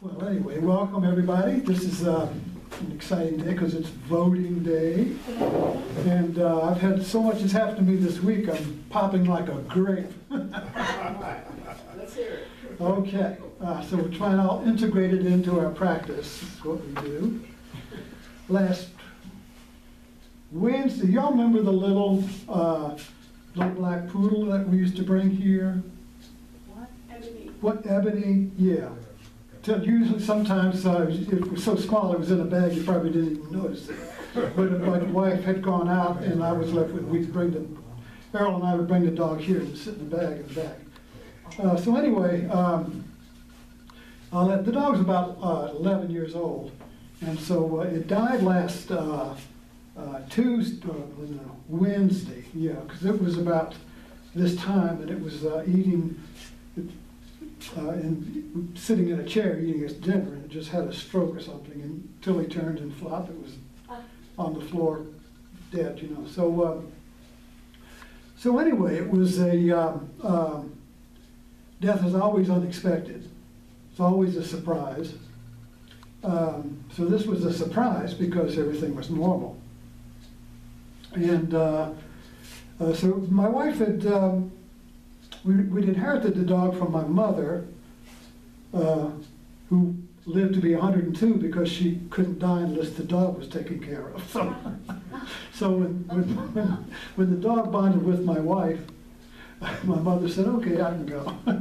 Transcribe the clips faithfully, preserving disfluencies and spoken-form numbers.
Well, anyway, welcome everybody. This is uh, an exciting day because it's voting day. And uh, I've had so much that's happened to me this week, I'm popping like a grape. Let's hear it. Okay, uh, so we're trying to integrate it into our practice. That's what we do. Last Wednesday, y'all remember the little, uh, little black poodle that we used to bring here? What? Ebony. What, Ebony? Yeah. Till usually, sometimes, uh, it was so small it was in a bag, you probably didn't even notice it. But if my wife had gone out and I was left with, we'd bring the, Errol and I would bring the dog here and sit in the bag in the back. Uh, so anyway, um, I'll let, the dog's about uh, eleven years old. And so uh, it died last uh, uh, Tuesday, uh, no, Wednesday, yeah, because it was about this time and it was uh, eating, Uh, and sitting in a chair eating his dinner, and just had a stroke or something, and until he turned and flopped, it was on the floor, dead, you know. So, uh, so anyway, it was a um, um, death is always unexpected. It's always a surprise. Um, so this was a surprise because everything was normal, and uh, uh, so my wife had. Um, We, we'd inherited the dog from my mother, uh, who lived to be one hundred and two because she couldn't die unless the dog was taken care of. So, so when, when, when the dog bonded with my wife, my mother said, okay, I can go.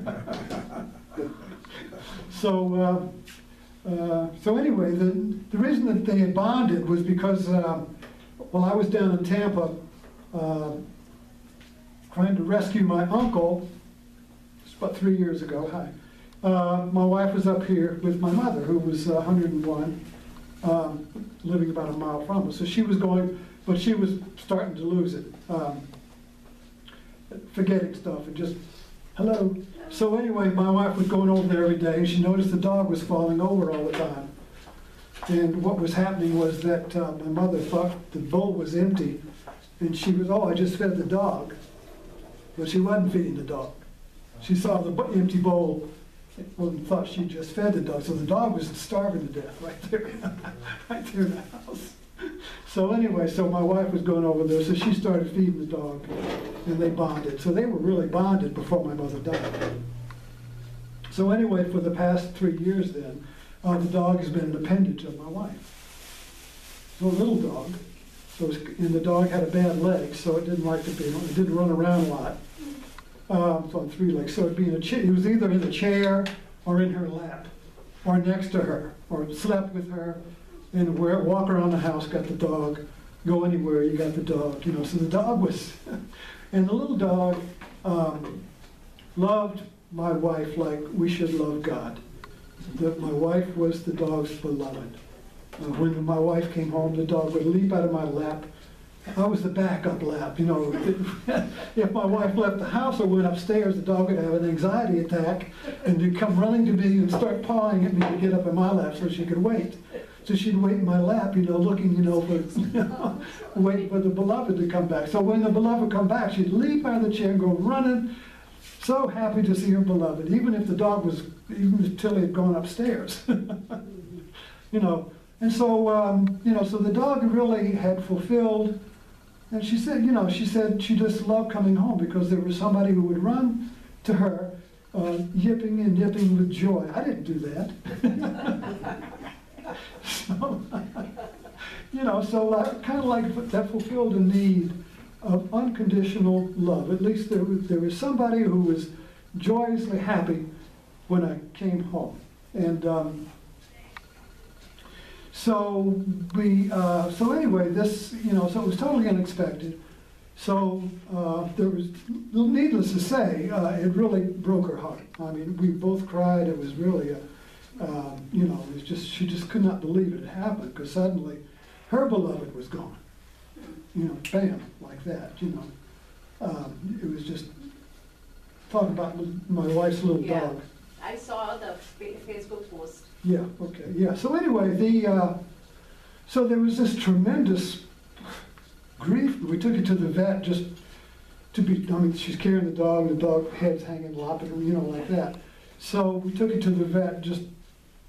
so, uh, uh, so anyway, the, the reason that they had bonded was because uh, while I was down in Tampa, uh, trying to rescue my uncle, it's about three years ago, hi. Uh, my wife was up here with my mother, who was uh, one hundred and one, um, living about a mile from us. So she was going, but she was starting to lose it, um, forgetting stuff and just, hello. So anyway, my wife was going over there every day, and she noticed the dog was falling over all the time. And what was happening was that uh, my mother thought the bowl was empty, and she was, oh, I just fed the dog. But she wasn't feeding the dog. She saw the empty bowl and thought she just fed the dog. So the dog was starving to death right there, right there in the house. So anyway, so my wife was going over there, so she started feeding the dog, and they bonded. So they were really bonded before my mother died. So anyway, for the past three years then, uh, the dog has been an appendage of my wife. So a little dog. So it was, and the dog had a bad leg, so it didn't like to be, it didn't run around a lot. Um, on three legs, so it'd be in a chair. It was either in the chair or in her lap, or next to her, or slept with her, and where, walk around the house, got the dog, go anywhere, you got the dog, you know. So the dog was, and the little dog um, loved my wife like we should love God. That my wife was the dog's beloved. Uh, when my wife came home, the dog would leap out of my lap. I was the backup lap, you know. If my wife left the house or went upstairs, the dog would have an anxiety attack and he'd come running to me and start pawing at me to get up in my lap so she could wait. So she'd wait in my lap, you know, looking, you know, for, you know, waiting for the beloved to come back. So when the beloved would come back, she'd leap out of the chair and go running, so happy to see her beloved, even if the dog was, even until he had gone upstairs. You know. And so, um, you know, so the dog really had fulfilled. And she said, you know, she said she just loved coming home because there was somebody who would run to her, uh, yipping and nipping with joy. I didn't do that. So, you know, so uh, kind of like that fulfilled a need of unconditional love. At least there was, there was somebody who was joyously happy when I came home. And um, So we, uh, so anyway, this, you know, so it was totally unexpected. So uh, there was, needless to say, uh, it really broke her heart. I mean, we both cried. It was really, a, um, you know, it was just, she just could not believe it had happened because suddenly her beloved was gone. You know, bam, like that, you know. Um, it was just, talking about my wife's little Yeah. dog. I saw the Facebook post. Yeah, okay, yeah. So anyway, the, uh, so there was this tremendous grief. We took it to the vet just to be, I mean, she's carrying the dog, the dog head's hanging, lopping, you know, like that. So we took it to the vet just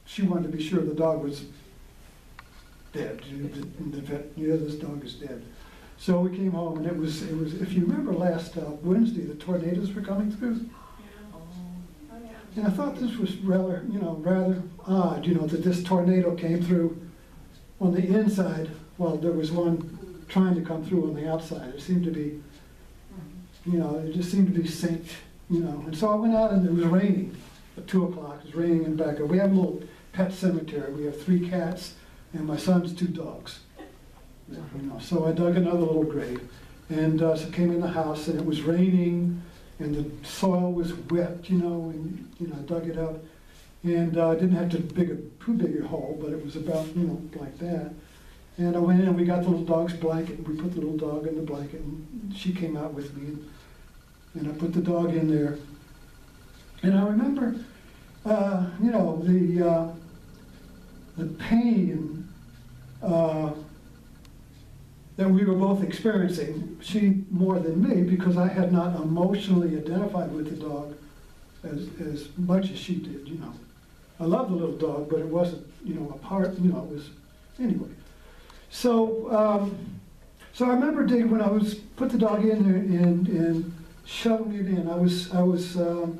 she wanted to be sure the dog was dead. And the vet, yeah, this dog is dead. So we came home, and it was, it was. If you remember last uh, Wednesday, the tornadoes were coming through. And I thought this was rather, you know, rather odd, you know, that this tornado came through on the inside while there was one trying to come through on the outside. It seemed to be, you know, it just seemed to be synced, you know. And so I went out, and it was raining at two o'clock. It was raining in the back. We have a little pet cemetery. We have three cats and my son's two dogs. You know, so I dug another little grave, and uh, so came in the house, and it was raining, and the soil was wet, you know, and you know, I dug it up, and I uh, didn't have to dig a too big a hole, but it was about, you know, like that. And I went in, and we got the little dog's blanket, and we put the little dog in the blanket, and she came out with me, and, and I put the dog in there. And I remember, uh, you know, the uh, the pain uh, that we were both experiencing, she more than me, because I had not emotionally identified with the dog as, as much as she did, you know. I loved the little dog, but it wasn't, you know, a part, you know, it was, anyway. So, um, so I remember Dave, when I was, put the dog in there and, and shoveling it in, I was, I was, um,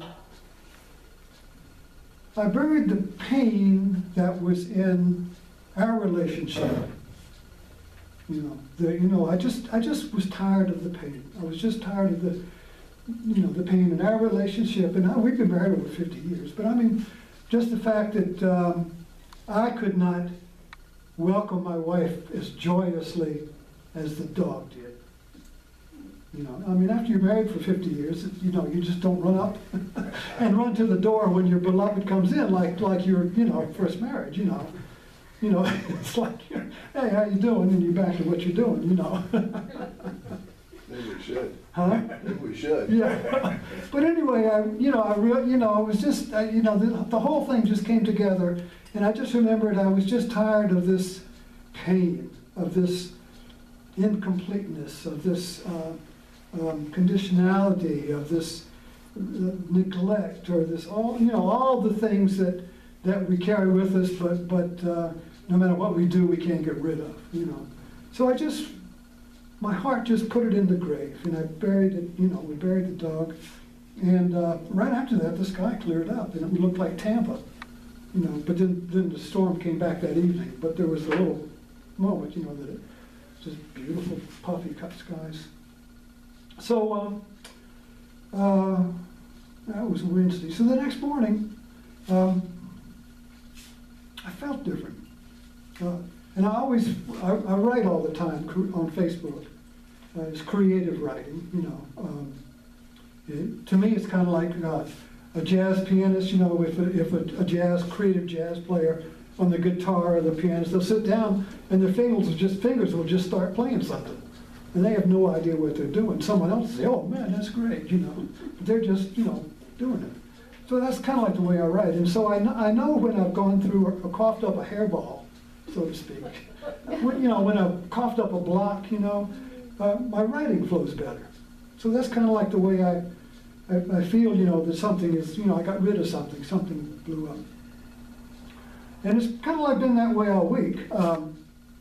I buried the pain that was in our relationship. You know, the, you know, I just, I just was tired of the pain. I was just tired of the, you know, the pain in our relationship. And I, we've been married over fifty years. But I mean, just the fact that um, I could not welcome my wife as joyously as the dog did. You know, I mean, after you're married for fifty years, you know, you just don't run up and run to the door when your beloved comes in, like, like your, you know, first marriage, you know. You know, it's like, hey, how you doing? And you're back to what you're doing, you know. Maybe we should. Huh? Maybe we should. Yeah. But anyway, I, you know, I re you know, I was just, I, you know, the, the whole thing just came together, and I just remembered I was just tired of this pain, of this incompleteness, of this uh, um, conditionality, of this uh, neglect, or this all, you know, all the things that that we carry with us, but but uh, no matter what we do, we can't get rid of, you know. So I just, my heart just put it in the grave, and I buried it, you know, we buried the dog, and uh, right after that, the sky cleared up, and it looked like Tampa, you know, but then, then the storm came back that evening, but there was a little moment, you know, that it just beautiful, puffy cut skies. So, um, uh, that was Wednesday. So the next morning, um, I felt different. Uh, and I always, I, I write all the time on Facebook. Uh, it's creative writing, you know. Um, it, to me, it's kind of like uh, a jazz pianist, you know, if, a, if a, a jazz, creative jazz player on the guitar or the pianist, they'll sit down and their fingers will just, fingers will just start playing something. And they have no idea what they're doing. Someone else will say, oh man, that's great, you know. But they're just, you know, doing it. So that's kind of like the way I write. And so I, kn I know when I've gone through or, or coughed up a hairball, so to speak. When, you know, when I've coughed up a block, you know, uh, my writing flows better. So that's kind of like the way I, I, I feel, you know, that something is, you know, I got rid of something, something blew up. And it's kind of like been that way all week. Um,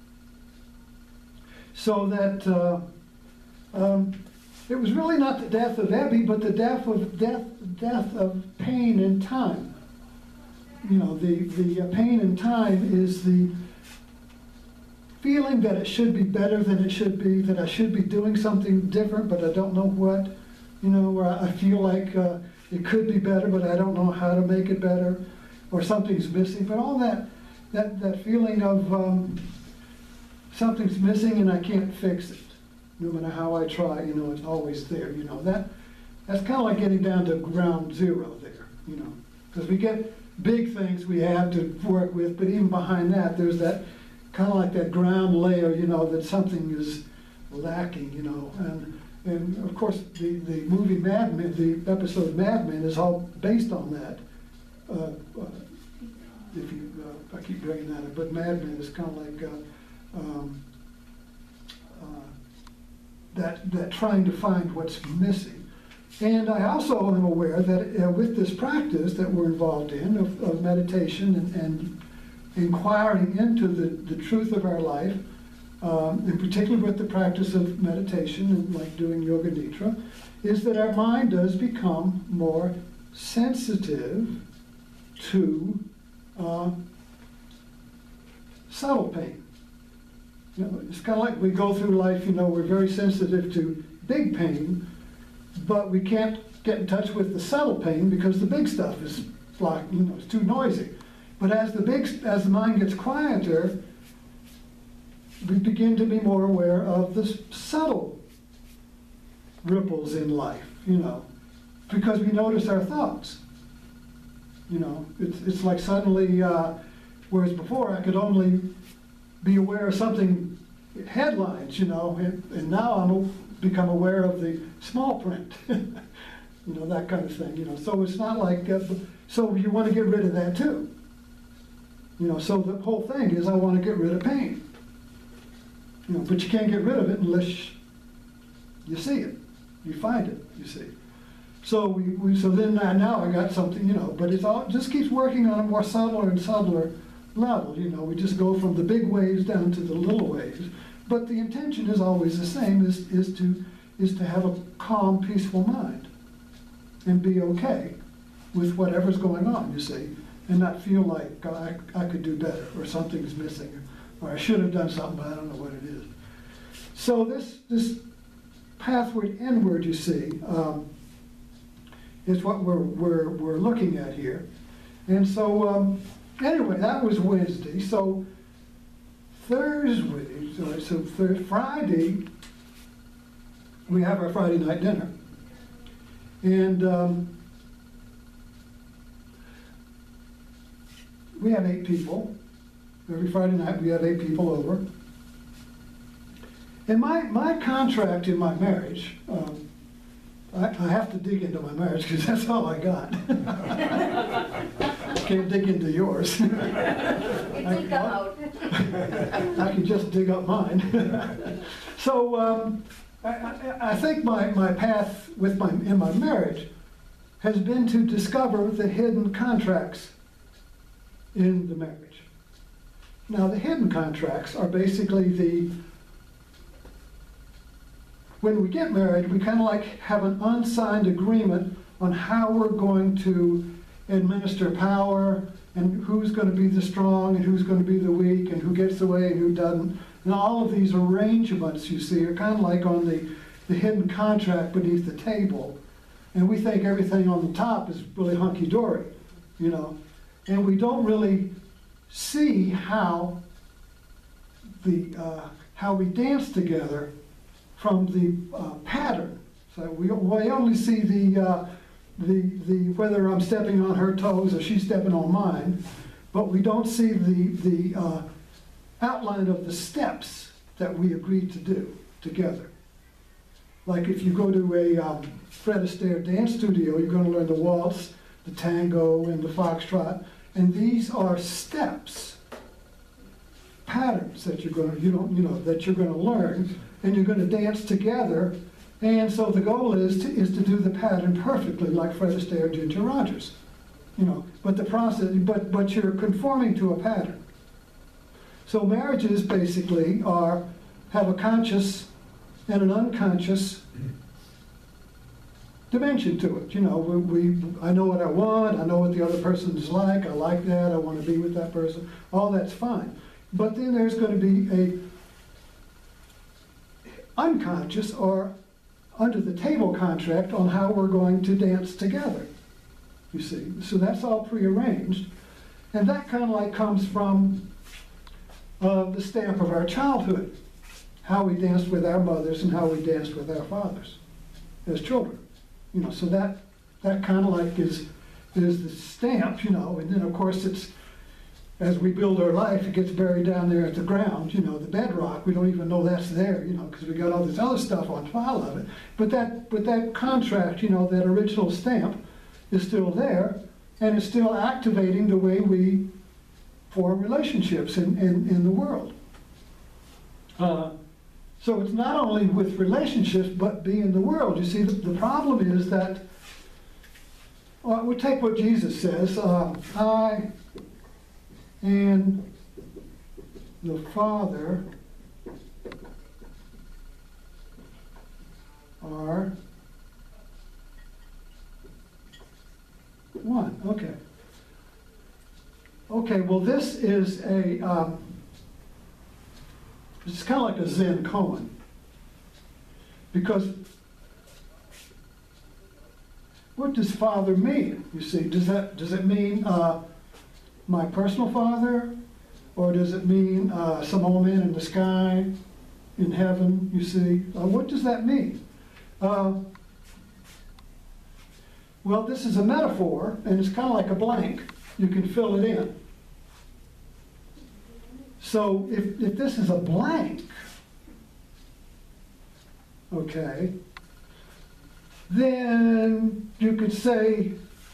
so that, uh, um, it was really not the death of Abby, but the death of death, death of pain and time. You know, the the uh, pain and time is the feeling that it should be better than it should be, that I should be doing something different, but I don't know what. You know, where I feel like uh, it could be better, but I don't know how to make it better, or something's missing. But all that that that feeling of um, something's missing and I can't fix it. No matter how I try, you know, it's always there, you know. That, that's kind of like getting down to ground zero there, you know. Because we get big things we have to work with, but even behind that, there's that kind of like that ground layer, you know, that something is lacking, you know. And, and of course, the, the movie Mad Men, the episode Mad Men is all based on that. Uh, uh, if you, uh, I keep bringing that up, but Mad Men is kind of like, uh, um, uh, That, that trying to find what's missing. And I also am aware that uh, with this practice that we're involved in of, of meditation and, and inquiring into the, the truth of our life, um, in particular with the practice of meditation and like doing yoga nidra, is that our mind does become more sensitive to uh, subtle pain. You know, it's kind of like we go through life, you know, we're very sensitive to big pain, but we can't get in touch with the subtle pain because the big stuff is like, you know, it's too noisy. But as the big, as the mind gets quieter, we begin to be more aware of the subtle ripples in life, you know, because we notice our thoughts. You know, it's, it's like suddenly, uh, whereas before I could only be aware of something, headlines, you know, and, and now I'm become aware of the small print, you know, that kind of thing, you know. So it's not like, uh, so you want to get rid of that too. You know, so the whole thing is I want to get rid of pain. You know, but you can't get rid of it unless you see it, you find it, you see. So we, we so then uh, now I got something, you know, but it's all, it just keeps working on a more subtler and subtler level, you know. We just go from the big waves down to the little waves. But the intention is always the same, is, is, to, is to have a calm, peaceful mind and be okay with whatever's going on, you see, and not feel like uh, I, I could do better or something's missing or I should have done something, but I don't know what it is. So this, this pathward inward, you see, um, is what we're, we're, we're looking at here. And so um, anyway, that was Wednesday. So Thursday, so, so th Friday, we have our Friday night dinner. And um, we have eight people. Every Friday night we have eight people over. And my, my contract in my marriage, um, I, I have to dig into my marriage because that's all I got. I can't dig into yours. You dig out. I can just dig up mine. So um, I, I, I think my, my path with my, in my marriage has been to discover the hidden contracts in the marriage. Now the hidden contracts are basically the, when we get married, we kind of like have an unsigned agreement on how we're going to administer power and who's going to be the strong and who's going to be the weak and who gets away and who doesn't. And all of these arrangements, you see, are kind of like on the, the hidden contract beneath the table. And we think everything on the top is really hunky-dory, you know. And we don't really see how the uh, how we dance together from the uh, pattern. So we, we only see the, uh, the, the whether I'm stepping on her toes or she's stepping on mine, but we don't see the, the uh, outline of the steps that we agreed to do together. Like if you go to a um, Fred Astaire dance studio, you're going to learn the waltz, the tango, and the foxtrot, and these are steps, patterns that you're going to, you don't, you know, that you're going to learn, and you're going to dance together. And so the goal is to, is to do the pattern perfectly, like Fred Astaire and Ginger Rogers, you know. But the process, but but you're conforming to a pattern. So marriages basically are have a conscious and an unconscious dimension to it. You know, we, we I know what I want. I know what the other person is like. I like that. I want to be with that person. All that's fine. But then there's going to be a unconscious or under the table contract on how we're going to dance together, you see. So that's all prearranged. And that kind of like comes from uh, the stamp of our childhood, how we danced with our mothers and how we danced with our fathers as children. You know, so that, that kind of like is, is the stamp, you know, and then of course it's, as we build our life, it gets buried down there at the ground, you know, the bedrock. We don't even know that's there, you know, because we got all this other stuff on file of it. But that, but that contract, you know, that original stamp is still there, and it's still activating the way we form relationships in, in, in the world. Uh, So it's not only with relationships, but being in the world. You see, the, the problem is that, well, we'll take what Jesus says, uh, I and the Father are one. Okay. Okay, well this is a, um, it's kind of like a Zen koan. Because what does father mean? You see, does that, does it mean uh, my personal father? Or does it mean uh, some old man in the sky, in heaven, you see? Uh, what does that mean? Uh, well, this is a metaphor, and it's kind of like a blank. You can fill it in. So if, if this is a blank, okay, then you could say,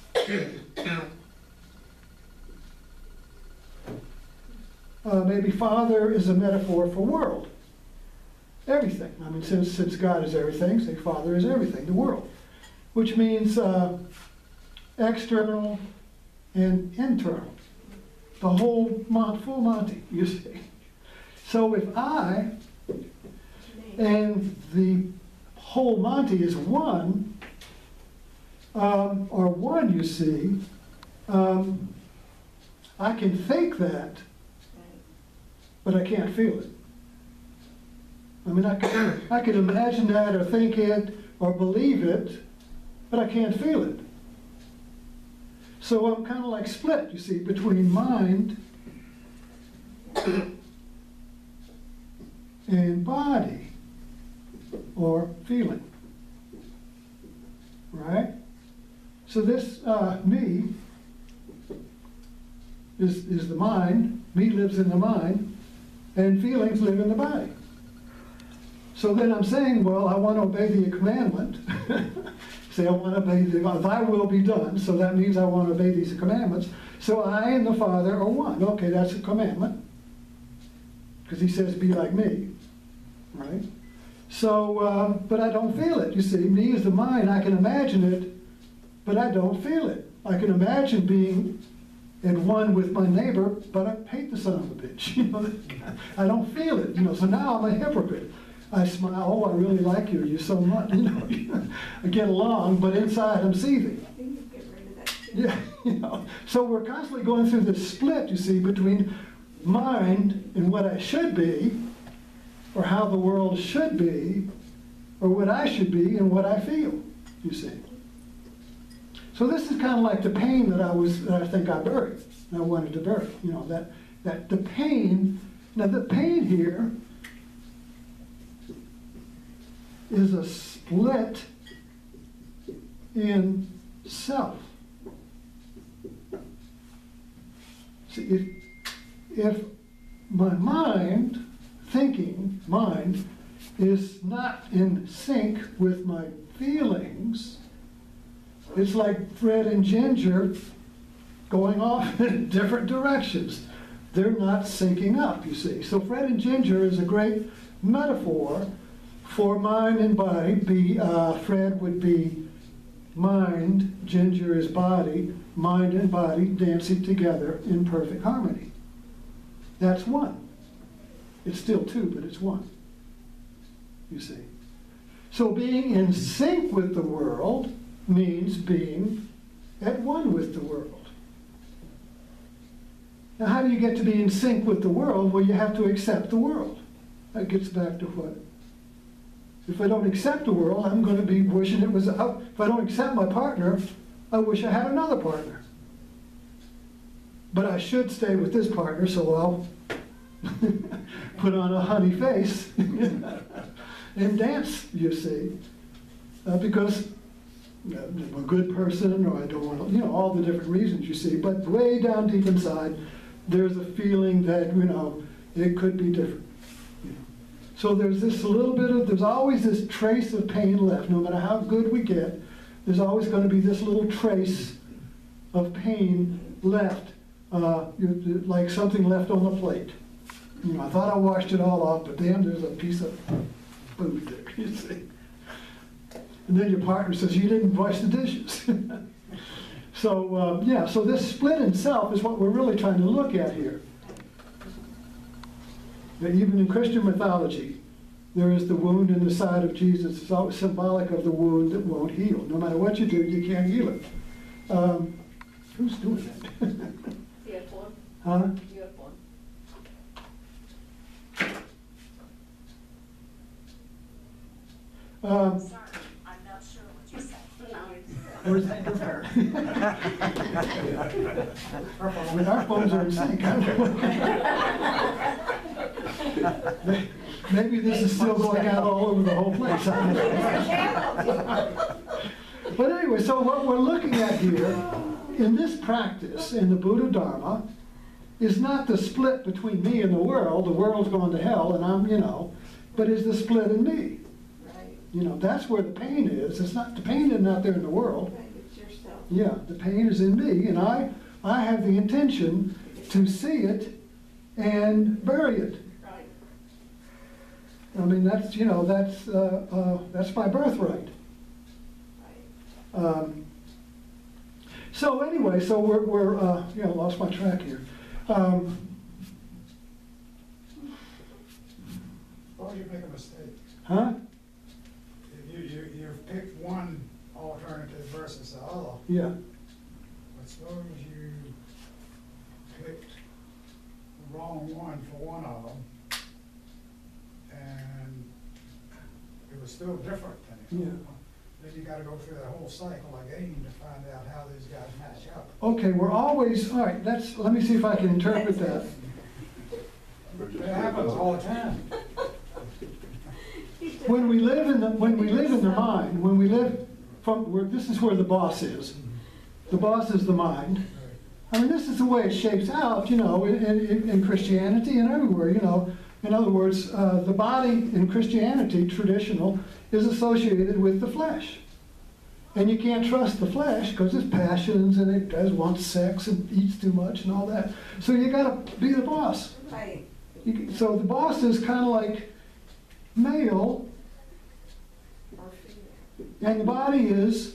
uh, maybe Father is a metaphor for world. Everything. I mean, since, since God is everything, say Father is everything, the world. Which means uh, external and internal. The whole Mont, full Monty, you see. So if I and the whole Monty is one, um, or one, you see, um, I can think that, but I can't feel it. I mean, I can, I can imagine that or think it or believe it, but I can't feel it. So I'm kind of like split, you see, between mind and body or feeling, right? So this uh, me is, is the mind, me lives in the mind, and feelings live in the body. So then I'm saying, well, I want to obey the commandment. Say, I want to obey the, thy will be done, so that means I want to obey these commandments. So I and the Father are one. Okay, that's a commandment. Because he says, be like me, right? So, uh, but I don't feel it. You see, me is the mind. I can imagine it, but I don't feel it. I can imagine being in one with my neighbor, but I hate the son of a bitch. You know, I don't feel it. You know, so now I'm a hypocrite. I smile, oh, I really like you, you so much, you know, I get along, but inside I'm seething. I think you get rid of that too. Yeah, you know, so we're constantly going through this split, you see, between mind and what I should be, or how the world should be, or what I should be and what I feel, you see. So this is kind of like the pain that I was, that I think I buried, I wanted to bury, you know, that, that the pain, now the pain here is a split in self. See, if, if my mind, thinking mind, is not in sync with my feelings, it's like Fred and Ginger going off in different directions. They're not syncing up, you see. So Fred and Ginger is a great metaphor for mind and body. Be, uh, Fred would be mind, Ginger is body, mind and body dancing together in perfect harmony. That's one. It's still two, but it's one, you see. So being in sync with the world means being at one with the world. Now how do you get to be in sync with the world? Well, you have to accept the world. That gets back to what? If I don't accept the world, I'm going to be wishing it was out. If I don't accept my partner, I wish I had another partner. But I should stay with this partner, so I'll put on a honey face and dance, you see. Uh, because you know, I'm a good person, or I don't want to, you know, all the different reasons, you see. But way down deep inside, there's a feeling that, you know, it could be different. So there's this little bit of, there's always this trace of pain left. No matter how good we get, there's always going to be this little trace of pain left, uh, like something left on the plate. You know, I thought I washed it all off, but damn, there's a piece of food there, you see. And then your partner says, you didn't wash the dishes. So, uh, yeah, so this split in self is what we're really trying to look at here. That even in Christian mythology, there is the wound in the side of Jesus. It's always symbolic of the wound that won't heal. No matter what you do, you can't heal it. Um, who's doing that? You have one? Huh? You have one. Um, Sorry, I'm not sure what you said. where's that? I mean, our phones are in sync. Maybe this is still going out all over the whole place. But anyway, so what we're looking at here in this practice, in the Buddha Dharma, is not the split between me and the world. The world's going to hell and I'm, you know, but is the split in me. Right. You know, that's where the pain is. It's not, the pain isn't out there in the world. Right, it's yourself. Yeah, the pain is in me, and I, I have the intention to see it and bury it. Right. I mean, that's, you know, that's, uh, uh, that's my birthright. Right. Um, so anyway, so we're, we're uh, you know, lost my track here. Um, Suppose you make a mistake. huh? You, you, you've picked one alternative versus the other, Yeah. but suppose you picked the wrong one for one of them, and it was still different than the other Yeah. one. Then you gotta go through that whole cycle again to find out how these guys match up. Okay, we're always, all right, that's, let me see if I can interpret that. It happens all the time. When we live in the, when we live in the mind, when we live from, where, this is where the boss is. The boss is the mind. I mean, this is the way it shapes out, you know, in, in, in Christianity and everywhere, you know. In other words, uh, the body in Christianity, traditional, is associated with the flesh. And you can't trust the flesh because it's passions and it does want sex and eats too much and all that. So you got to be the boss. Right. You, so the boss is kind of like male, Or female. and the body is,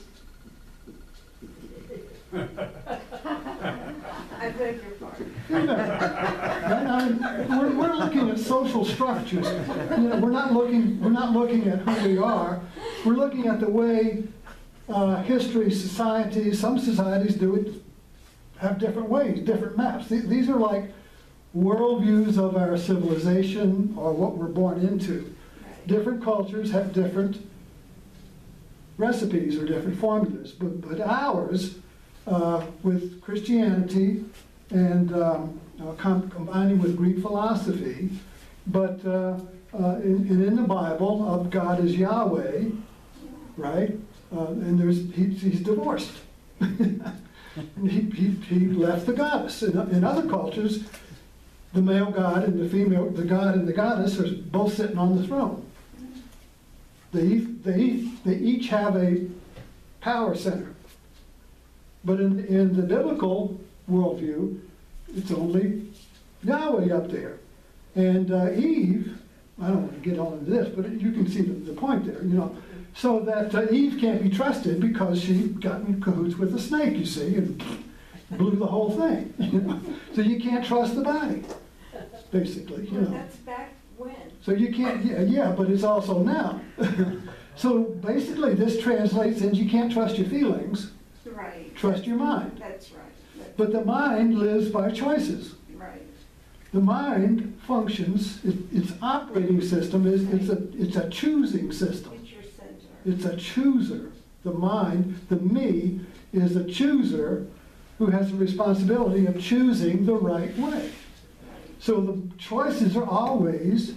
I beg your pardon. you know, and I- we're, we're looking at social structures. You know, we're not looking, we're not looking at who we are. We're looking at the way uh, history, societies, some societies do it, have different ways, different maps. Th- These are like worldviews of our civilization or what we're born into. Right. Different cultures have different recipes or different formulas, but, but ours, uh, with Christianity and um, uh, com- combining with Greek philosophy, but uh, uh, in, and in the Bible, of God is Yahweh, right? Uh, and there's he, he's divorced. And he, he, he left the goddess. In, in other cultures, the male god and the female, the god and the goddess are both sitting on the throne. They, they, they each have a power center. But in, in the biblical worldview, it's only Yahweh up there. And uh, Eve, I don't want to get all into this, but you can see the, the point there, you know. So that uh, Eve can't be trusted because she got in cahoots with the snake, you see, and blew the whole thing. You know? So you can't trust the body, basically, you Well, know. that's back when. So you can't, yeah, yeah, but it's also now. So basically this translates into you can't trust your feelings, Right. trust your mind. That's right. That's But the mind lives by choices. right. The mind functions, it, its operating system is, it's a, it's a choosing system. It's your center. It's a chooser. The mind, the me, is a chooser who has the responsibility of choosing the right way. So the choices are always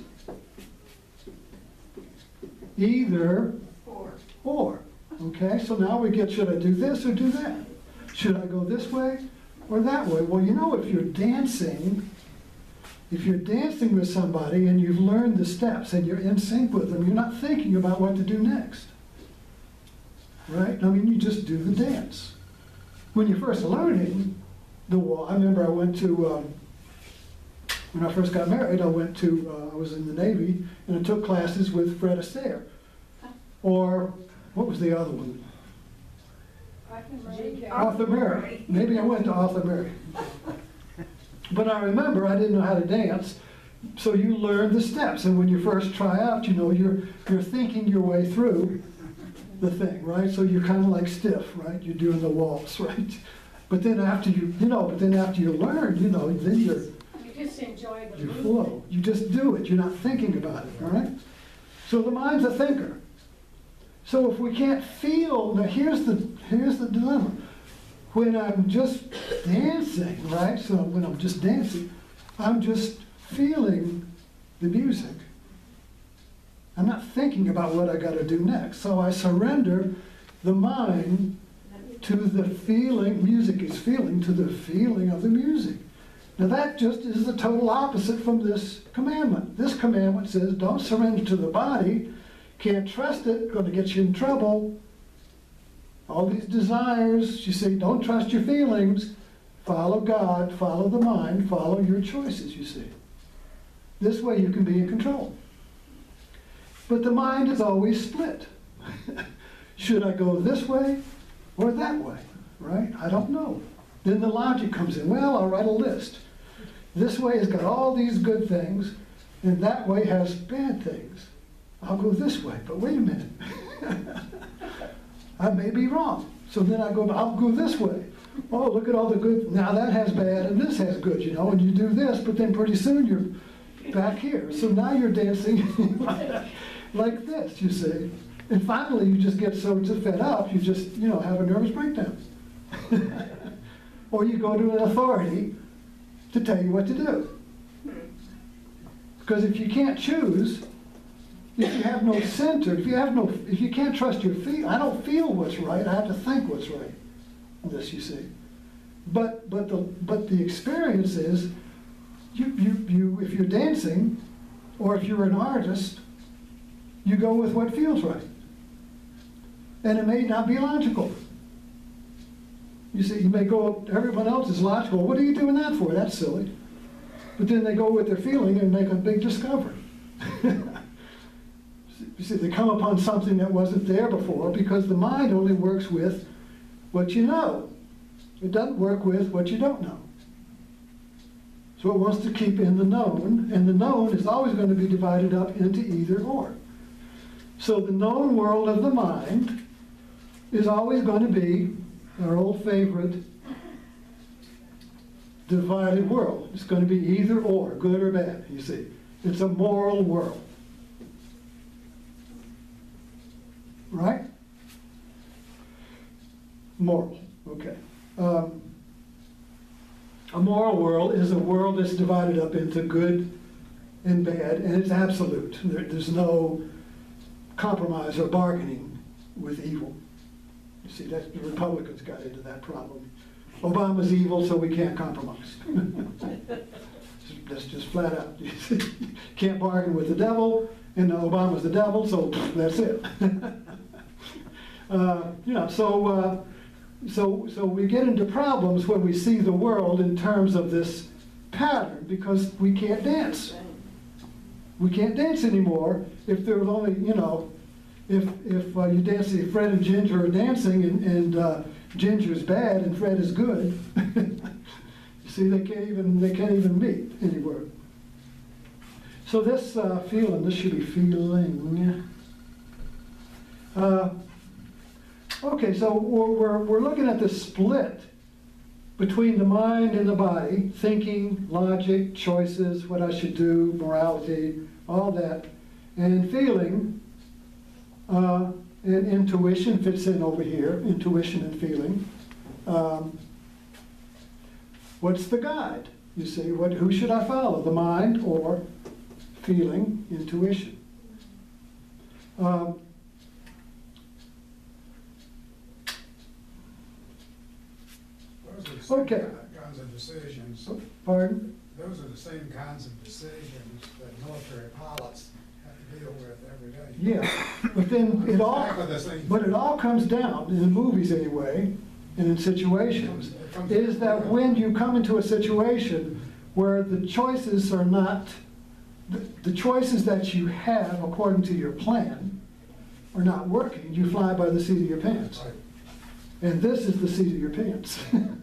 either Or. or. Okay, so now we get, should I do this or do that? Should I go this way or that way? Well, you know, if you're dancing, if you're dancing with somebody and you've learned the steps and you're in sync with them, you're not thinking about what to do next. Right? I mean, you just do the dance. When you're first learning the walk, I remember I went to um, When I first got married, I went to, uh, I was in the Navy, and I took classes with Fred Astaire. Or, what was the other one? Arthur Murray. Maybe I went to Arthur Murray. But I remember I didn't know how to dance, so you learn the steps. And when you first try out, you know, you're, you're thinking your way through the thing, right? So you're kind of like stiff, right? You're doing the waltz, right? But then after you, you know, but then after you learn, you know, then you're, You just enjoy the you movement. flow. You just do it. You're not thinking about it, all right? So the mind's a thinker. So if we can't feel, now here's the, here's the dilemma. When I'm just dancing, right? So when I'm just dancing, I'm just feeling the music. I'm not thinking about what I got to do next. So I surrender the mind to the feeling, music is feeling, to the feeling of the music. Now that just is the total opposite from this commandment. This commandment says don't surrender to the body, can't trust it, going to get you in trouble. All these desires, you say, don't trust your feelings, follow God, follow the mind, follow your choices, you see. This way you can be in control. But the mind is always split. Should I go this way or that way, right? I don't know. Then the logic comes in. Well, I'll write a list. This way has got all these good things, and that way has bad things. I'll go this way, but wait a minute. I may be wrong. So then I go, I'll go this way. Oh, look at all the good. Now that has bad and this has good, you know, and you do this, but then pretty soon you're back here. So now you're dancing like this, you see. And finally you just get so fed up, you just, you know, have a nervous breakdown. Or you go to an authority to tell you what to do. Because if you can't choose, if you have no center, if you have no, if you can't trust your feet, I don't feel what's right. I have to think what's right. This, you see. But but the but the experience is, you you you if you're dancing, or if you're an artist, you go with what feels right. And it may not be logical. You see, you may go. Everyone else is logical. What are you doing that for? That's silly. But then they go with their feeling and make a big discovery. You see, they come upon something that wasn't there before because the mind only works with what you know. It doesn't work with what you don't know. So it wants to keep in the known, and the known is always going to be divided up into either or. So the known world of the mind is always going to be our old favorite divided world. It's going to be either or, good or bad, you see. It's a moral world. Right? Moral, okay. Um, a moral world is a world that's divided up into good and bad, and it's absolute. There, there's no compromise or bargaining with evil. You see, that's, the Republicans got into that problem. Obama's evil, so we can't compromise. That's just flat out. You see, can't bargain with the devil, and Obama's the devil, so that's it. uh, you know, so, uh, so, so we get into problems when we see the world in terms of this pattern because we can't dance. We can't dance anymore if there was only, you know, if if uh, you dance, if Fred and Ginger are dancing and, and uh, Ginger's bad and Fred is good. You see, they can't even they can't even meet anywhere. So this uh, feeling, this should be feeling. Uh, okay, so we're, we're we're looking at the split between the mind and the body, thinking, logic, choices, what I should do, morality, all that, and feeling. Uh, and intuition fits in over here, intuition and feeling. Um, what's the guide? You see, what, who should I follow, the mind or feeling, intuition? Um, Those are the same Okay. kinds of decisions. pardon? Those are the same kinds of decisions that military pilots have to deal with every day. Yeah, but then it all, Exactly the same but it thing. all comes down, in the movies anyway, and in situations, is that when you come into a situation where the choices are not, the, the choices that you have according to your plan are not working. You fly by the seat of your pants. Right. And this is the seat of your pants.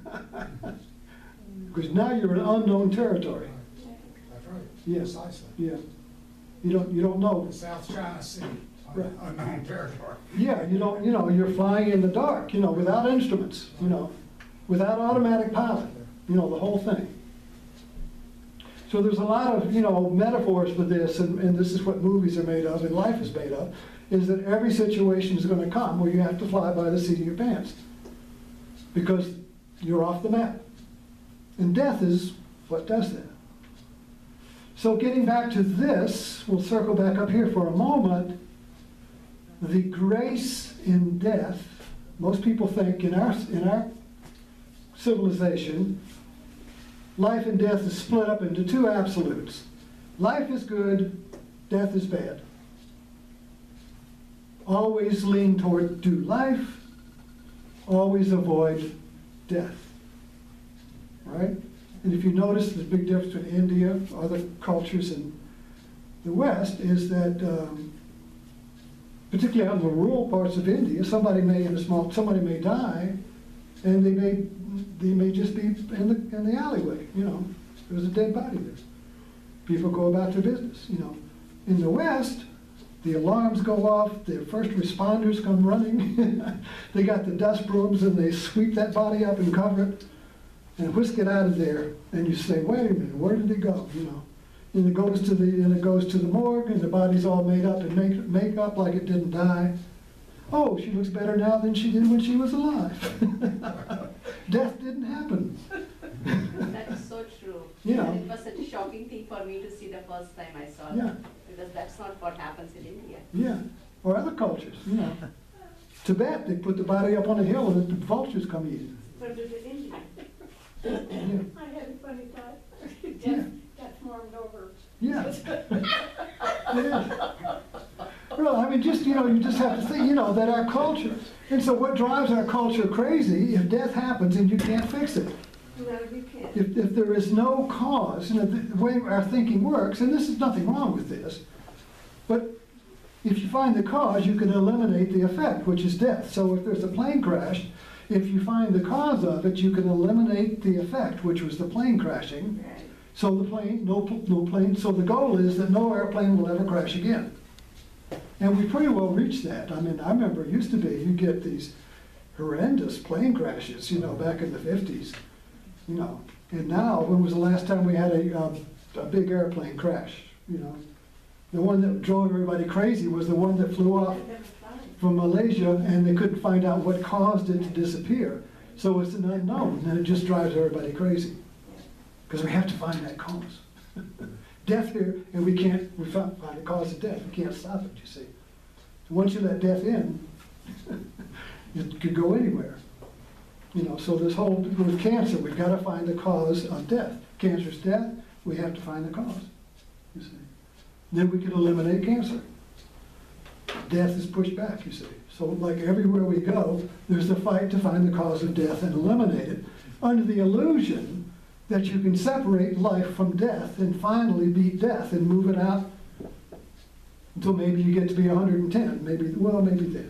Because now you're in unknown territory. That's right. Yeah. Precisely. Yeah. You don't, you don't know. The South China Sea, Right. unknown territory. Yeah, you don't, you know, you're flying in the dark, you know, without instruments, you know, without automatic pilot, you know, the whole thing. So there's a lot of, you know, metaphors for this, and, and this is what movies are made of and life is made of, is that every situation is going to come where you have to fly by the seat of your pants because you're off the map. And death is what does that. So getting back to this, we'll circle back up here for a moment. The grace in death, most people think in our, in our civilization, life and death is split up into two absolutes. Life is good, death is bad. Always lean toward do life, always avoid death. Right? And if you notice the big difference between India, other cultures in the West, is that um, particularly out in the rural parts of India, somebody may in a small somebody may die, and they may they may just be in the in the alleyway. You know, there's a dead body there. People go about their business. You know, in the West, the alarms go off. The first responders come running. They got the dust brooms and they sweep that body up and cover it, and whisk it out of there. And you say, wait a minute, where did it go? You know. And it goes to the and it goes to the morgue, and the body's all made up and make makeup like it didn't die. Oh, she looks better now than she did when she was alive. Death didn't happen. That is so true. You know. And it was such a shocking thing for me to see the first time I saw Yeah. that, because that's not what happens in India. Yeah, or other cultures. You know, Tibet, they put the body up on a hill and the vultures come eat it. But did it Indian? Yeah. I had a funny thought. Yeah. Death, death warmed over. Yeah. It is. Well, I mean, just, you know, you just have to think, you know, that our culture, and so what drives our culture crazy, if death happens and you can't fix it. No, you can't. If, if there is no cause, you know, the, the way our thinking works, and this is nothing wrong with this, but if you find the cause, you can eliminate the effect, which is death. So if there's a plane crash, if you find the cause of it, you can eliminate the effect, which was the plane crashing. Right. So the plane, no, no plane, so the goal is that no airplane will ever crash again. And we pretty well reached that. I mean, I remember it used to be, you get these horrendous plane crashes, you know, back in the fifties, you know. And now, when was the last time we had a, um, a big airplane crash, you know? The one that drove everybody crazy was the one that flew off It never flies. from Malaysia, and they couldn't find out what caused it to disappear. So it's an unknown, and it just drives everybody crazy. Because we have to find that cause. Death here, and we can't, we find find the cause of death. We can't stop it, you see. So once you let death in, it could go anywhere. You know, so this whole, with cancer, we've got to find the cause of death. Cancer's death, we have to find the cause, you see. Then we can eliminate cancer. Death is pushed back, you see. So like everywhere we go, there's the fight to find the cause of death and eliminate it, under the illusion that you can separate life from death and finally beat death and move it out until maybe you get to be one hundred ten, maybe, well, maybe then.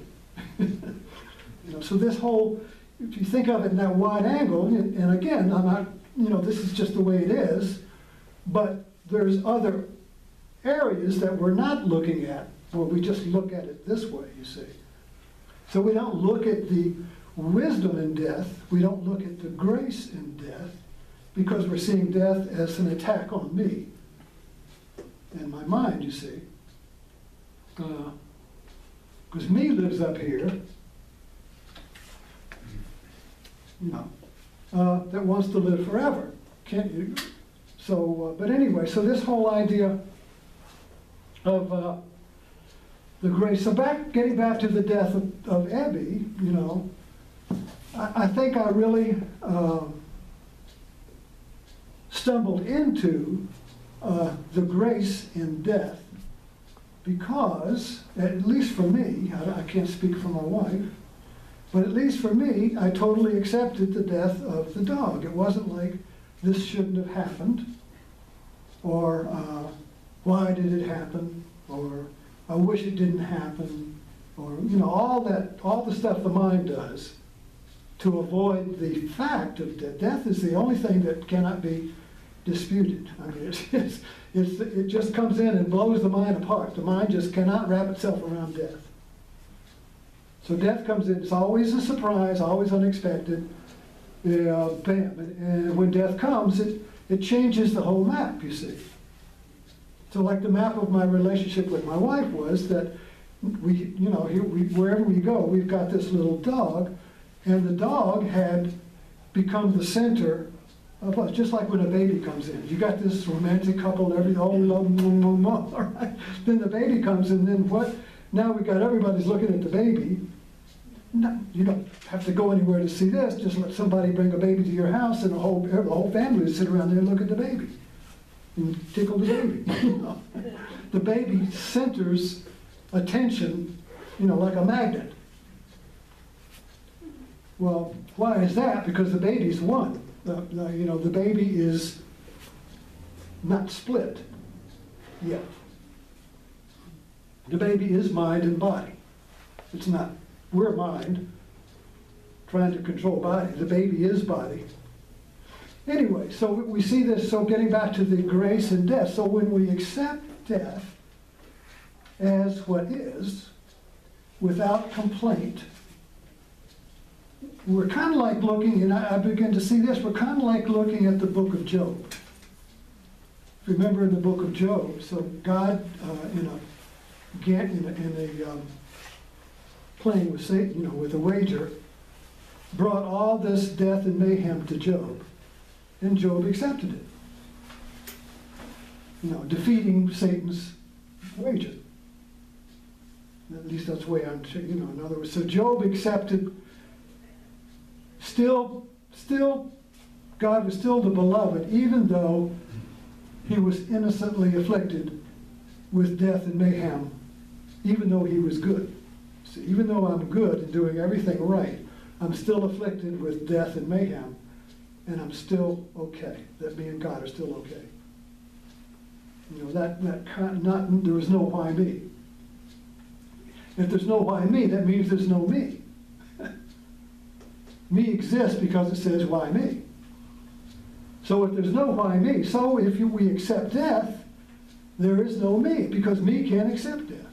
You know, so this whole, if you think of it in that wide angle, and, and again, I'm not, you know, this is just the way it is, but there's other areas that we're not looking at, where we just look at it this way, you see. So we don't look at the wisdom in death, we don't look at the grace in death, because we're seeing death as an attack on me and my mind, you see. Because uh, me lives up here, you know, uh, that wants to live forever. Can't you? So, uh, but anyway, so this whole idea of uh, the grace. So back, getting back to the death of, of Abby, you know, I, I think I really uh, stumbled into uh, the grace in death because, at least for me, I, I can't speak for my wife, but at least for me, I totally accepted the death of the dog. It wasn't like this shouldn't have happened. or uh, why did it happen, or I wish it didn't happen, or, you know, all that, all the stuff the mind does to avoid the fact of death. Death is the only thing that cannot be disputed. I mean, it's, it's, it's, it just comes in and blows the mind apart. The mind just cannot wrap itself around death. So death comes in, it's always a surprise, always unexpected. Uh, bam. And, and when death comes, it, it changes the whole map, you see. So like the map of my relationship with my wife was that we, you know, here we, wherever we go, we've got this little dog, and the dog had become the center of us, just like when a baby comes in. You got this romantic couple, every, oh, love, mom, mom, mom, all right? Then the baby comes, and then what? Now we got everybody's looking at the baby. No, you don't have to go anywhere to see this. Just let somebody bring a baby to your house, and the whole, the whole family will sit around there and look at the baby and tickle the baby. You know? The baby centers attention, you know, like a magnet. Well, why is that? Because the baby's one. Uh, you know, the baby is not split yet. The baby is mind and body. It's not, we're mind trying to control body. The baby is body. Anyway, so we see this, so getting back to the grace and death. So when we accept death as what is, without complaint, we're kind of like looking, and I, I begin to see this, we're kind of like looking at the book of Job. Remember in the book of Job, so God, uh, in a, in a, in a um, playing with Satan, you know, with a wager, brought all this death and mayhem to Job, and Job accepted it. You know, defeating Satan's wager. At least that's the way I'm, you know, in other words, so Job accepted. Still, still, God was still the beloved, even though he was innocently afflicted with death and mayhem, even though he was good. So even though I'm good and doing everything right, I'm still afflicted with death and mayhem, and I'm still okay. That me and God are still okay. You know, that, that not, there was no why me. If there's no why me, that means there's no me. Me exists because it says, why me? So if there's no why me, so if you, we accept death, there is no me, because me can't accept death.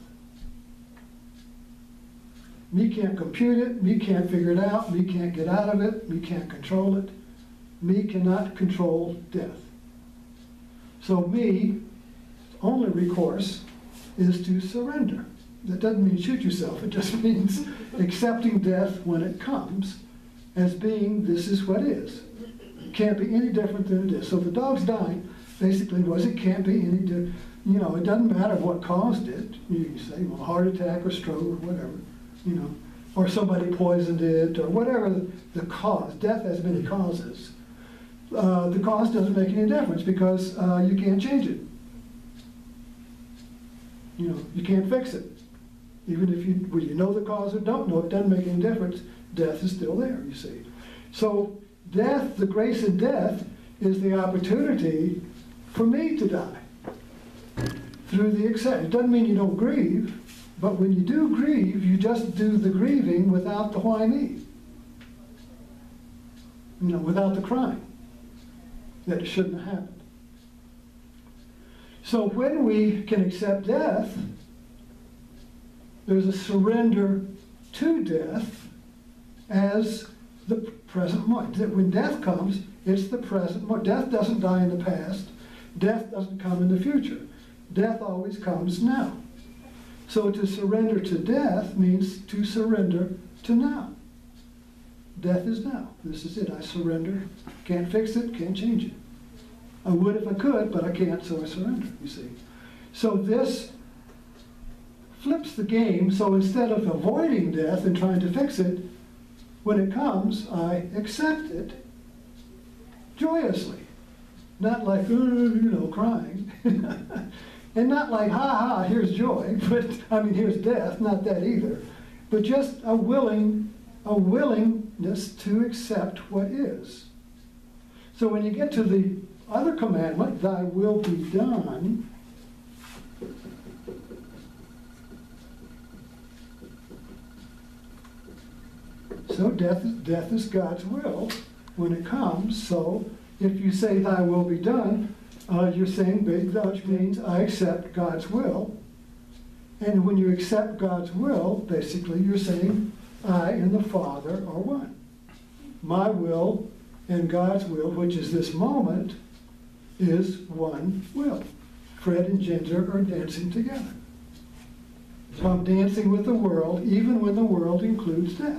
Me can't compute it, me can't figure it out, me can't get out of it, me can't control it. Me cannot control death. So me, only recourse is to surrender. That doesn't mean shoot yourself, it just means accepting death when it comes as being, this is what is. It can't be any different than it is. So if the dog's dying, basically was it can't be any different. You know, it doesn't matter what caused it. You can say, well, heart attack or stroke or whatever, you know, or somebody poisoned it or whatever the, the cause. Death has many causes. Uh, the cause doesn't make any difference because uh, you can't change it. You know, you can't fix it. Even if you, well, you know the cause or don't know, it doesn't make any difference. Death is still there, you see. So death, the grace in death, is the opportunity for me to die through the accept. It doesn't mean you don't grieve, but when you do grieve, you just do the grieving without the why me. You know, without the crying that it shouldn't have happened. So when we can accept death, there's a surrender to death as the present moment. When death comes, it's the present moment. Death doesn't die in the past. Death doesn't come in the future. Death always comes now. So to surrender to death means to surrender to now. Death is now. This is it. I surrender. Can't fix it, can't change it. I would if I could, but I can't, so I surrender, you see. So this flips the game. So instead of avoiding death and trying to fix it, when it comes, I accept it joyously. Not like, you know, crying. And not like, ha ha, here's joy, but, I mean, here's death, not that either. But just a willing, a willingness to accept what is. So when you get to the other commandment, thy will be done, so death is, death is God's will when it comes. So if you say thy will be done, uh, you're saying, which means I accept God's will. And when you accept God's will, basically you're saying I and the Father are one. My will and God's will, which is this moment, is one will. Fred and Ginger are dancing together. So I'm dancing with the world, even when the world includes death.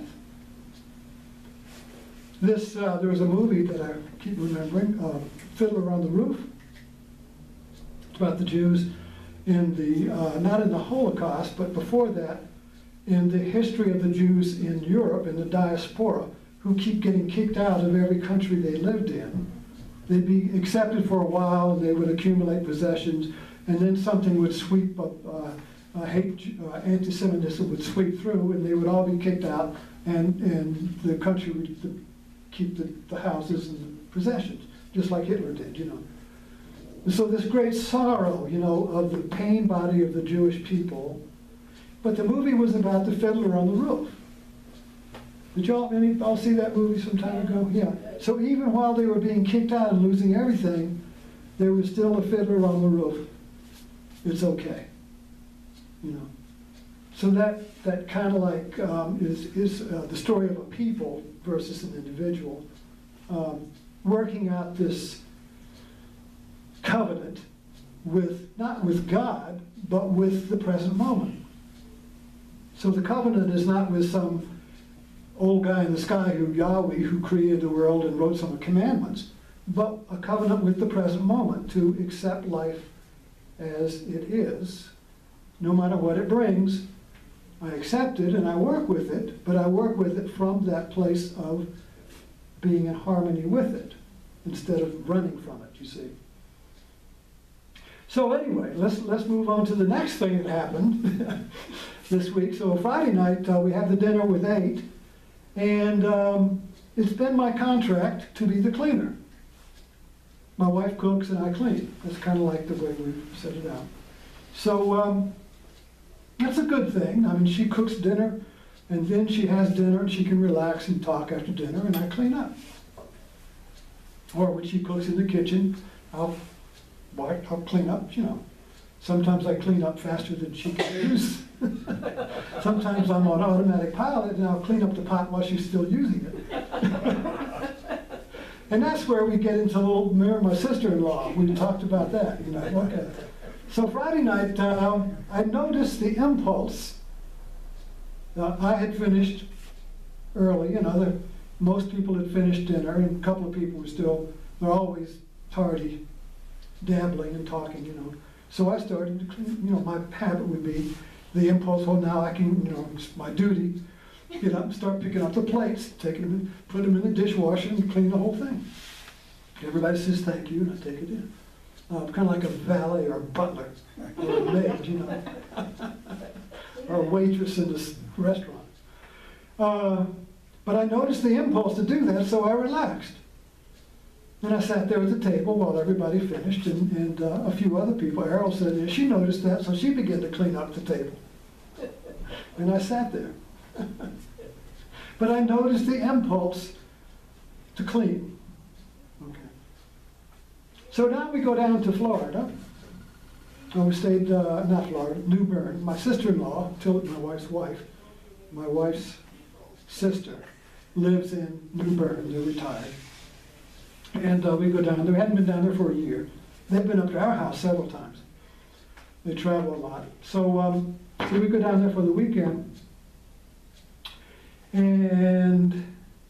This, uh, there was a movie that I keep remembering, uh, Fiddler on the Roof. It's about the Jews in the, uh, not in the Holocaust, but before that, in the history of the Jews in Europe, in the diaspora, who keep getting kicked out of every country they lived in. They'd be accepted for a while, and they would accumulate possessions, and then something would sweep up, uh, uh, hate, uh, anti-Semitism would sweep through, and they would all be kicked out, and, and the country would keep the, the houses and the possessions, just like Hitler did, you know. And so this great sorrow, you know, of the pain body of the Jewish people. But the movie was about the Fiddler on the Roof. Did y'all any all see that movie some time ago? Yeah. So even while they were being kicked out and losing everything, there was still a fiddler on the roof. It's okay, you know. So that that kind of like um, is is uh, the story of a people versus an individual um, working out this covenant with not with God, but with the present moment. So the covenant is not with some old guy in the sky who Yahweh who created the world and wrote some commandments, but a covenant with the present moment to accept life as it is, no matter what it brings. I accept it and I work with it, but I work with it from that place of being in harmony with it instead of running from it, you see. So anyway, let's let's move on to the next thing that happened this week. So Friday night uh, we have the dinner with eight, and um, it's been my contract to be the cleaner. My wife cooks and I clean. That's kind of like the way we've set it out. So um, that's a good thing. I mean, she cooks dinner, and then she has dinner, and she can relax and talk after dinner, and I clean up. Or when she cooks in the kitchen, I'll I'll clean up, you know. Sometimes I clean up faster than she can use. Sometimes I'm on automatic pilot and I'll clean up the pot while she's still using it. And that's where we get into little mirror, my sister-in-law. We talked about that, you know. Okay. So Friday night, um, I noticed the impulse. Uh, I had finished early, you know. The, most people had finished dinner, and a couple of people were still, they're always tardy, dabbling and talking, you know. So I started to clean, you know, my habit would be the impulse, well, now I can, you know, it's my duty, get up and start picking up the plates, taking them in, put them in the dishwasher and clean the whole thing. Everybody says thank you, and I take it in. Uh, kind of like a valet or a butler or a maid, you know, or a waitress in this restaurant. Uh, but I noticed the impulse to do that, so I relaxed. And I sat there at the table while everybody finished, and, and uh, a few other people. Errol said, yeah, she noticed that, so she began to clean up the table. And I sat there. But I noticed the impulse to clean. Okay. So now we go down to Florida. Oh, we stayed, uh, not Florida, New Bern. My sister-in-law, Tilly, my wife's wife, my wife's sister, lives in New Bern. They're retired. And uh, we go down there. We hadn't been down there for a year. They've been up to our house several times. They travel a lot. So, um, so we go down there for the weekend. And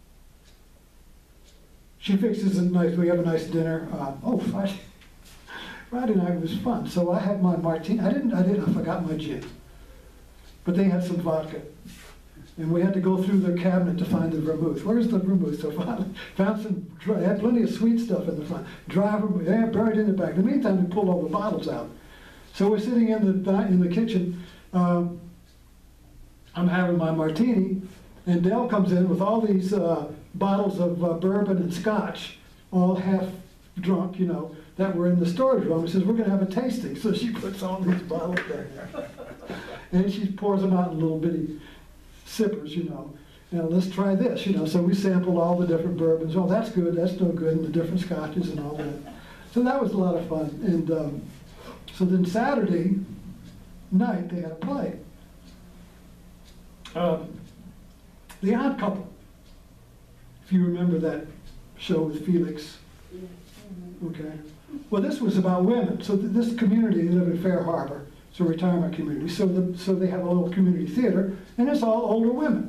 she fixes a nice, we have a nice dinner. Uh, oh, Friday, Friday night was fun. So I had my martini. I didn't, I didn't, I forgot my gin. But they had some vodka. And we had to go through their cabinet to find the vermouth. Where's the vermouth? So finally found some, dry, had plenty of sweet stuff in the front. Dry vermouth, yeah, buried in the back. In the meantime, we pulled all the bottles out. So we're sitting in the in the kitchen. Um, I'm having my martini, and Dale comes in with all these uh, bottles of uh, bourbon and scotch, all half drunk, you know, that were in the storage room, and says, we're gonna have a tasting. So she puts all these bottles down there. And she pours them out in little bitty sippers, you know. And let's try this, you know. So we sampled all the different bourbons. Oh, that's good, that's no good, and the different scotches and all that. So that was a lot of fun. And um, so then Saturday night, they had a play. Um, The Odd Couple. If you remember that show with Felix. Okay. Well, this was about women. So th- this community, they live in Fair Harbor. It's a retirement community. So, the, so they have a little community theater, and it's all older women.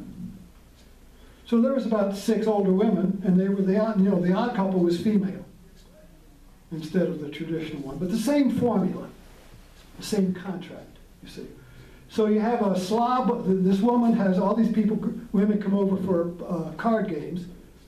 So there was about six older women, and they were the odd, you know, the odd couple was female instead of the traditional one. But the same formula, the same contract, you see. So you have a slob, this woman has all these people, women come over for uh, card games.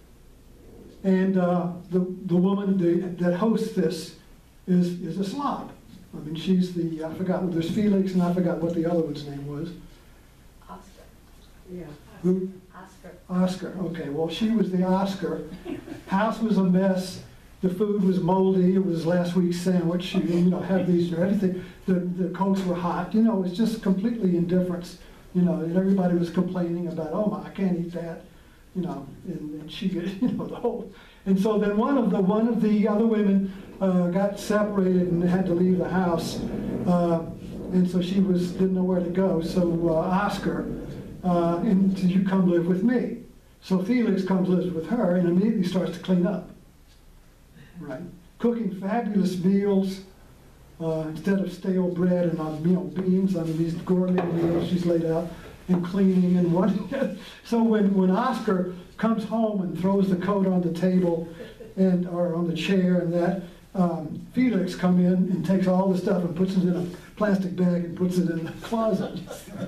And uh, the, the woman the, that hosts this is, is a slob. I mean, she's the, I forgot, there's Felix and I forgot what the other one's name was. Oscar. Yeah. Who? Oscar. Oscar, okay, well, she was the Oscar. House was a mess. The food was moldy. It was last week's sandwich. You, you know, have these or anything. The, the cokes were hot. You know, it was just completely indifference. You know, and everybody was complaining about, oh my, I can't eat that. You know, and, and she, you know, the whole. And so then one of the one of the other women uh, got separated and had to leave the house, uh, and so she was didn't know where to go. So uh, Oscar, uh, and said, you come live with me. So Felix comes lives with her and immediately starts to clean up. Right, cooking fabulous meals uh, instead of stale bread and uh, you know beans. I mean these gourmet meals she's laid out, and cleaning and what. So when when Oscar comes home and throws the coat on the table and or on the chair and that, um, Felix come in and takes all the stuff and puts it in a plastic bag and puts it in the closet.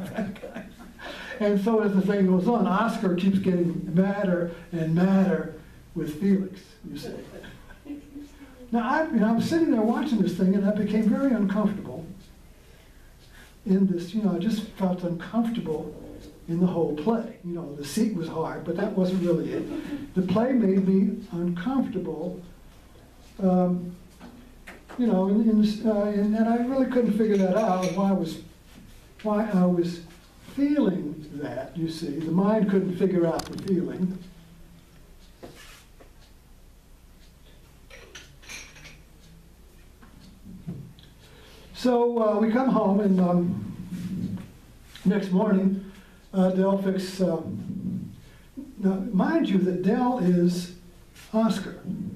And so as the thing goes on, Oscar keeps getting madder and madder with Felix. You see. Now, I, you know, I was sitting there watching this thing, and I became very uncomfortable in this, you know, I just felt uncomfortable in the whole play. You know, the seat was hard, but that wasn't really it. The play made me uncomfortable, um, you know, in, in, this, uh, and, and I really couldn't figure that out, why I was, why I was feeling that, you see. The mind couldn't figure out the feeling. So uh, we come home, and um, next morning, uh, Del fix. Um, now, mind you, that Del is Oscar.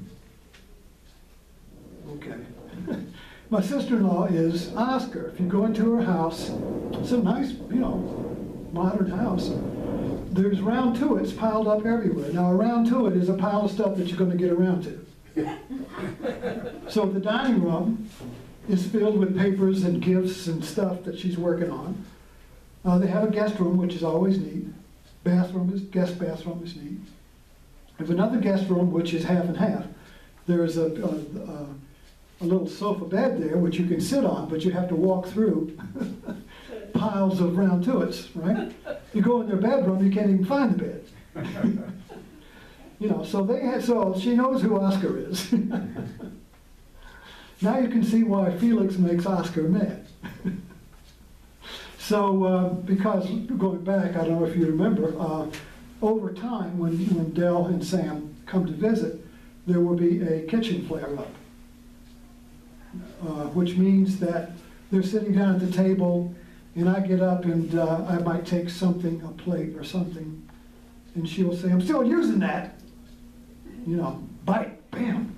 Okay. My sister-in-law is Oscar. If you go into her house, it's a nice, you know, modern house. There's round to it's piled up everywhere. Now, around to it is a pile of stuff that you're going to get around to. So the dining room is filled with papers and gifts and stuff that she's working on. Uh, they have a guest room, which is always neat. Bathroom is, guest bathroom is neat. There's another guest room, which is half and half. There's a, a, a, a little sofa bed there, which you can sit on, but you have to walk through piles of round to-its, right? You go in their bedroom, you can't even find the bed. You know, so they had, so she knows who Oscar is. Now you can see why Felix makes Oscar mad. So, uh, because going back, I don't know if you remember, uh, over time, when, when Del and Sam come to visit, there will be a kitchen flare-up, uh, which means that they're sitting down at the table, and I get up and uh, I might take something, a plate or something, and she'll say, I'm still using that. You know, bite, bam.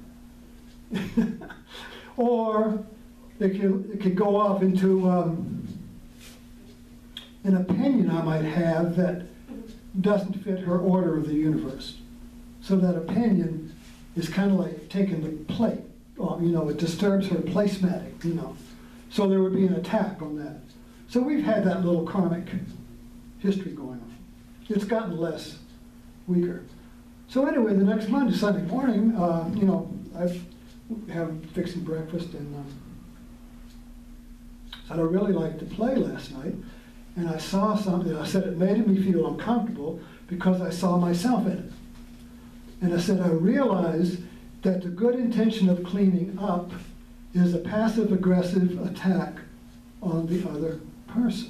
Or it could, it could go off into um, an opinion I might have that doesn't fit her order of the universe. So that opinion is kind of like taking the plate. Well, you know, it disturbs her placematic, you know. So there would be an attack on that. So we've had that little karmic history going on. It's gotten less, weaker. So anyway, the next Monday, Sunday morning, uh, you know, I've have fixing breakfast, and um, said I really liked the play last night, and I saw something. I said it made me feel uncomfortable because I saw myself in it. And I said I realized that the good intention of cleaning up is a passive-aggressive attack on the other person.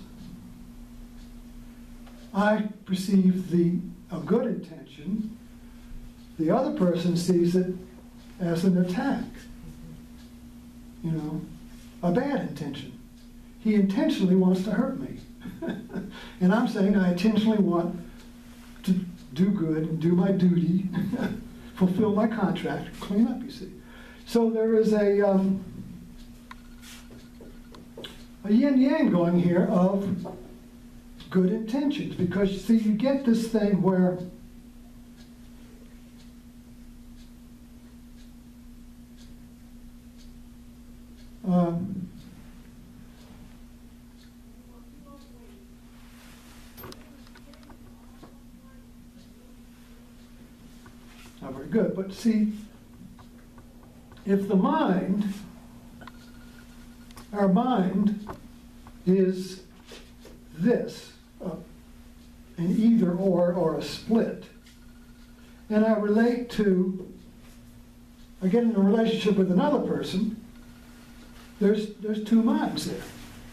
I perceive the a good intention, the other person sees it as an attack. You know, a bad intention. He intentionally wants to hurt me. And I'm saying I intentionally want to do good and do my duty, fulfill my contract, clean up, you see. So there is a, um, a yin-yang going here of good intentions, because you see, you get this thing where um, not very good, but see, if the mind, our mind is this, uh, an either or or a split, and I relate to, I get in a relationship with another person, there's, there's two minds there.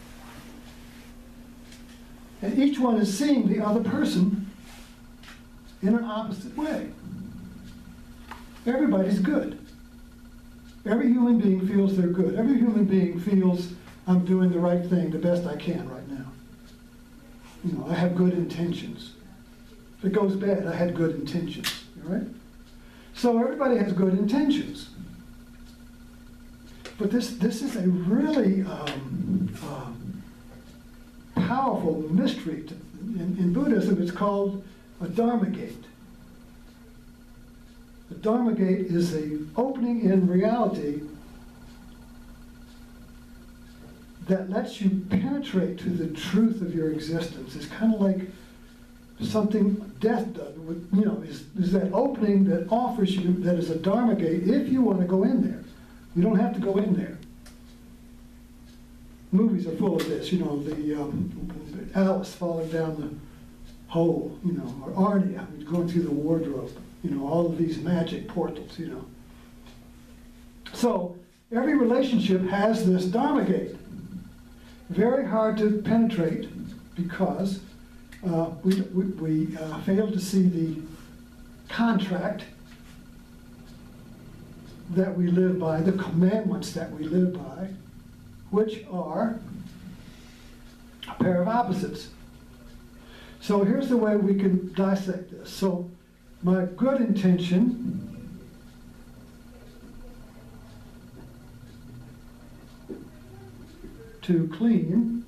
And each one is seeing the other person in an opposite way. Everybody's good. Every human being feels they're good. Every human being feels I'm doing the right thing the best I can right now. You know, I have good intentions. If it goes bad, I had good intentions, all right? So everybody has good intentions. But this, this is a really um, um, powerful mystery. To, in, in Buddhism, it's called a Dharma gate. The Dharma gate is an opening in reality that lets you penetrate to the truth of your existence. It's kind of like something death does. With, you know, is, is that opening that offers you, that is a Dharma gate, if you want to go in there. You don't have to go in there. Movies are full of this, you know, the um, Alice falling down the hole, you know, or Arnia going through the wardrobe, you know, all of these magic portals, you know. So every relationship has this Dharma gate. Very hard to penetrate because uh, we, we, we uh, fail to see the contract that we live by, the commandments that we live by, which are a pair of opposites. So here's the way we can dissect this. So my good intention to clean,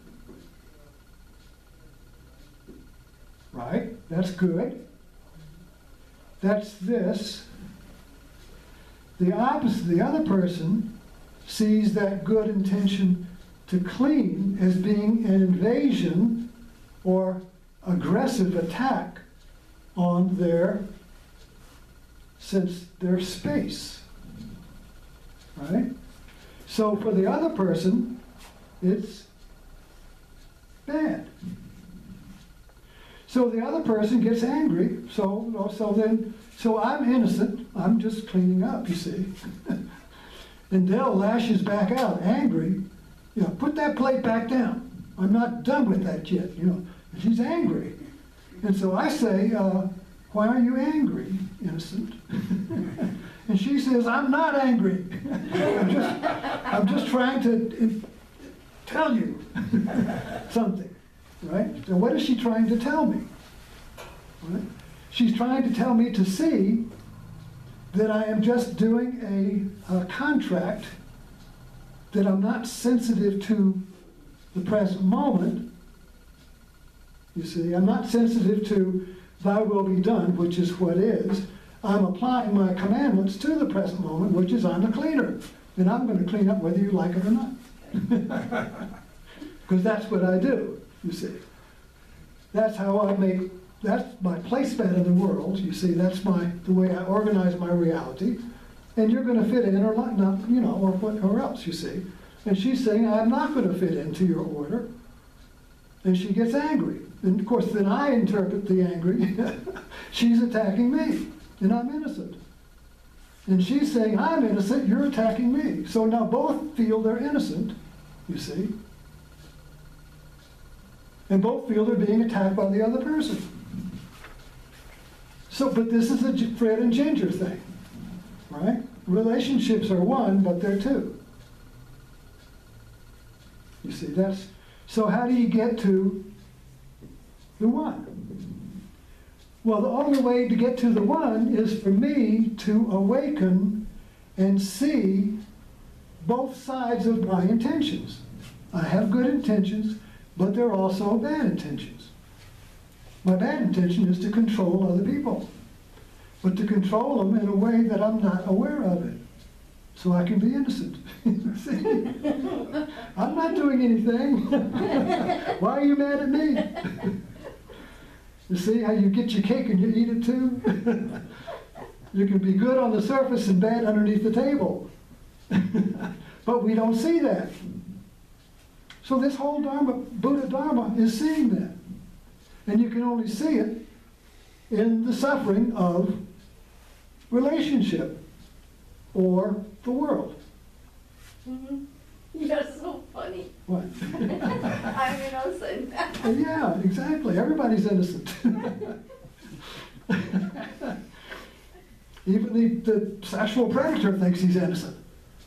right? That's good. That's this. The opposite, the other person sees that good intention to clean as being an invasion or aggressive attack on their sense, their space, right? So for the other person, it's bad. So the other person gets angry, so, so then, so I'm innocent, I'm just cleaning up, you see. And Dell lashes back out, angry, you know, put that plate back down. I'm not done with that yet, you know. And she's angry. And so I say, uh, why are you angry, innocent? And she says, I'm not angry. I'm just, I'm just trying to tell you something, right? So what is she trying to tell me? Right? She's trying to tell me to see that I am just doing a, a contract, that I'm not sensitive to the present moment. You see, I'm not sensitive to thy will be done, which is what is. I'm applying my commandments to the present moment, which is I'm a cleaner. And I'm going to clean up whether you like it or not. Because that's what I do, you see. That's how I make, that's my placement in the world, you see, that's my the way I organize my reality. And you're going to fit in or not, you know, or whatever else, you see. And she's saying, I'm not going to fit into your order. And she gets angry. And of course, then I interpret the angry. She's attacking me, and I'm innocent. And she's saying, I'm innocent, you're attacking me. So now both feel they're innocent, you see. And both feel they're being attacked by the other person. So, but this is a J- Fred and Ginger thing, right? Relationships are one, but they're two. You see, that's, so how do you get to the one? Well, the only way to get to the one is for me to awaken and see both sides of my intentions. I have good intentions, but there are also bad intentions. My bad intention is to control other people, but to control them in a way that I'm not aware of it, so I can be innocent. See? I'm not doing anything. Why are you mad at me? You see how you get your cake and you eat it too? You can be good on the surface and bad underneath the table. But we don't see that. So this whole Dharma, Buddha Dharma is seeing that. And you can only see it in the suffering of relationship or the world. Mm-hmm. You're so funny. What? I'm innocent. Yeah, exactly. Everybody's innocent. Even the, the sexual predator thinks he's innocent.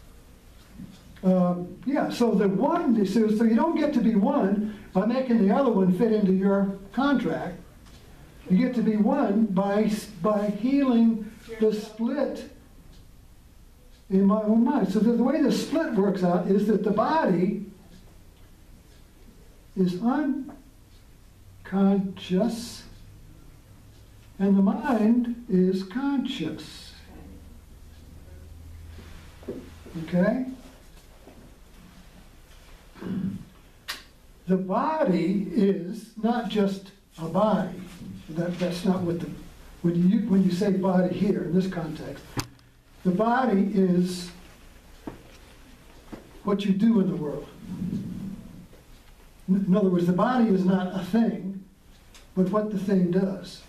Um, yeah, so the one, so, so you don't get to be one by making the other one fit into your contract. You get to be one by, by healing the split in my own mind. So the, the way the split works out is that the body is unconscious and the mind is conscious. Okay? The body is not just a body. That, that's not what the, when you, when you say body here in this context, the body is what you do in the world. In other words, the body is not a thing, but what the thing does.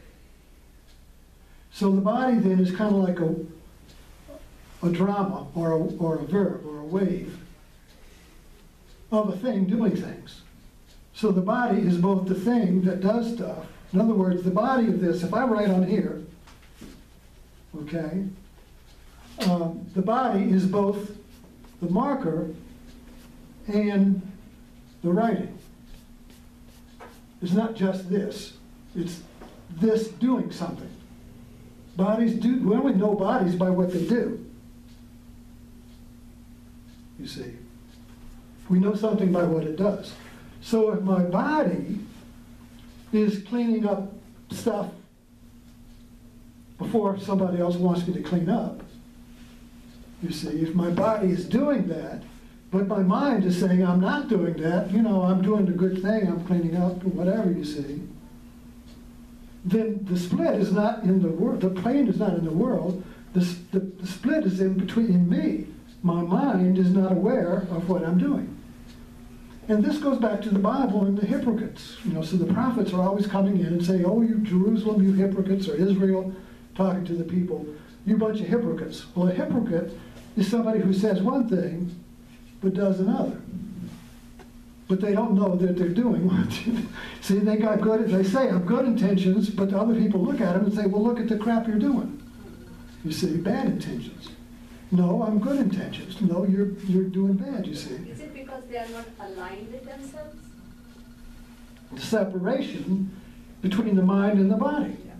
So the body then is kind of like a, a drama or a, or a verb or a wave of a thing doing things. So the body is both the thing that does stuff. In other words, the body of this, if I write on here, okay, um, the body is both the marker and the writing. It's not just this. It's this doing something. Bodies do, we only know bodies by what they do. You see. We know something by what it does. So if my body is cleaning up stuff before somebody else wants me to clean up, you see, if my body is doing that, but my mind is saying I'm not doing that, you know, I'm doing the good thing, I'm cleaning up, whatever, you see, then the split is not in the world, the plane is not in the world, the, the, the split is in between me. My mind is not aware of what I'm doing. And this goes back to the Bible and the hypocrites. You know, so the prophets are always coming in and saying, oh, you Jerusalem, you hypocrites, or Israel, talking to the people, you bunch of hypocrites. Well, a hypocrite is somebody who says one thing, but does another. But they don't know that they're doing what. See, they got good, they say, I'm good intentions, but other people look at them and say, well, look at the crap you're doing. You see, bad intentions. No, I'm good intentions. No, you're, you're doing bad, you see. Is it because they are not aligned with themselves? The separation between the mind and the body. Yeah.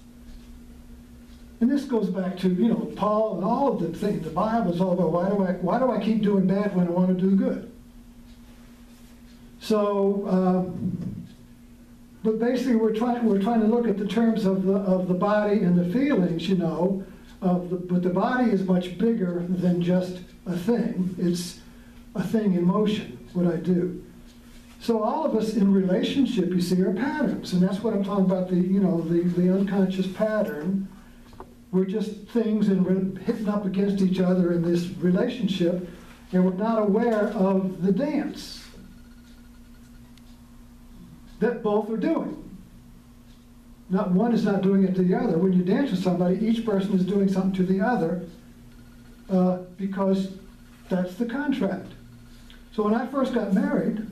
And this goes back to, you know, Paul and all of the things. The Bible is all about why do I, why do I keep doing bad when I want to do good? So, um, but basically we're trying, we're trying to look at the terms of the, of the body and the feelings, you know, of the, but the body is much bigger than just a thing. It's a thing in motion, what I do. So all of us in relationship, you see, are patterns. And that's what I'm talking about, the, you know, the, the unconscious pattern. We're just things and we're hitting up against each other in this relationship, and we're not aware of the dance that both are doing. Not one is not doing it to the other. When you dance with somebody, each person is doing something to the other uh, because that's the contract. So when I first got married,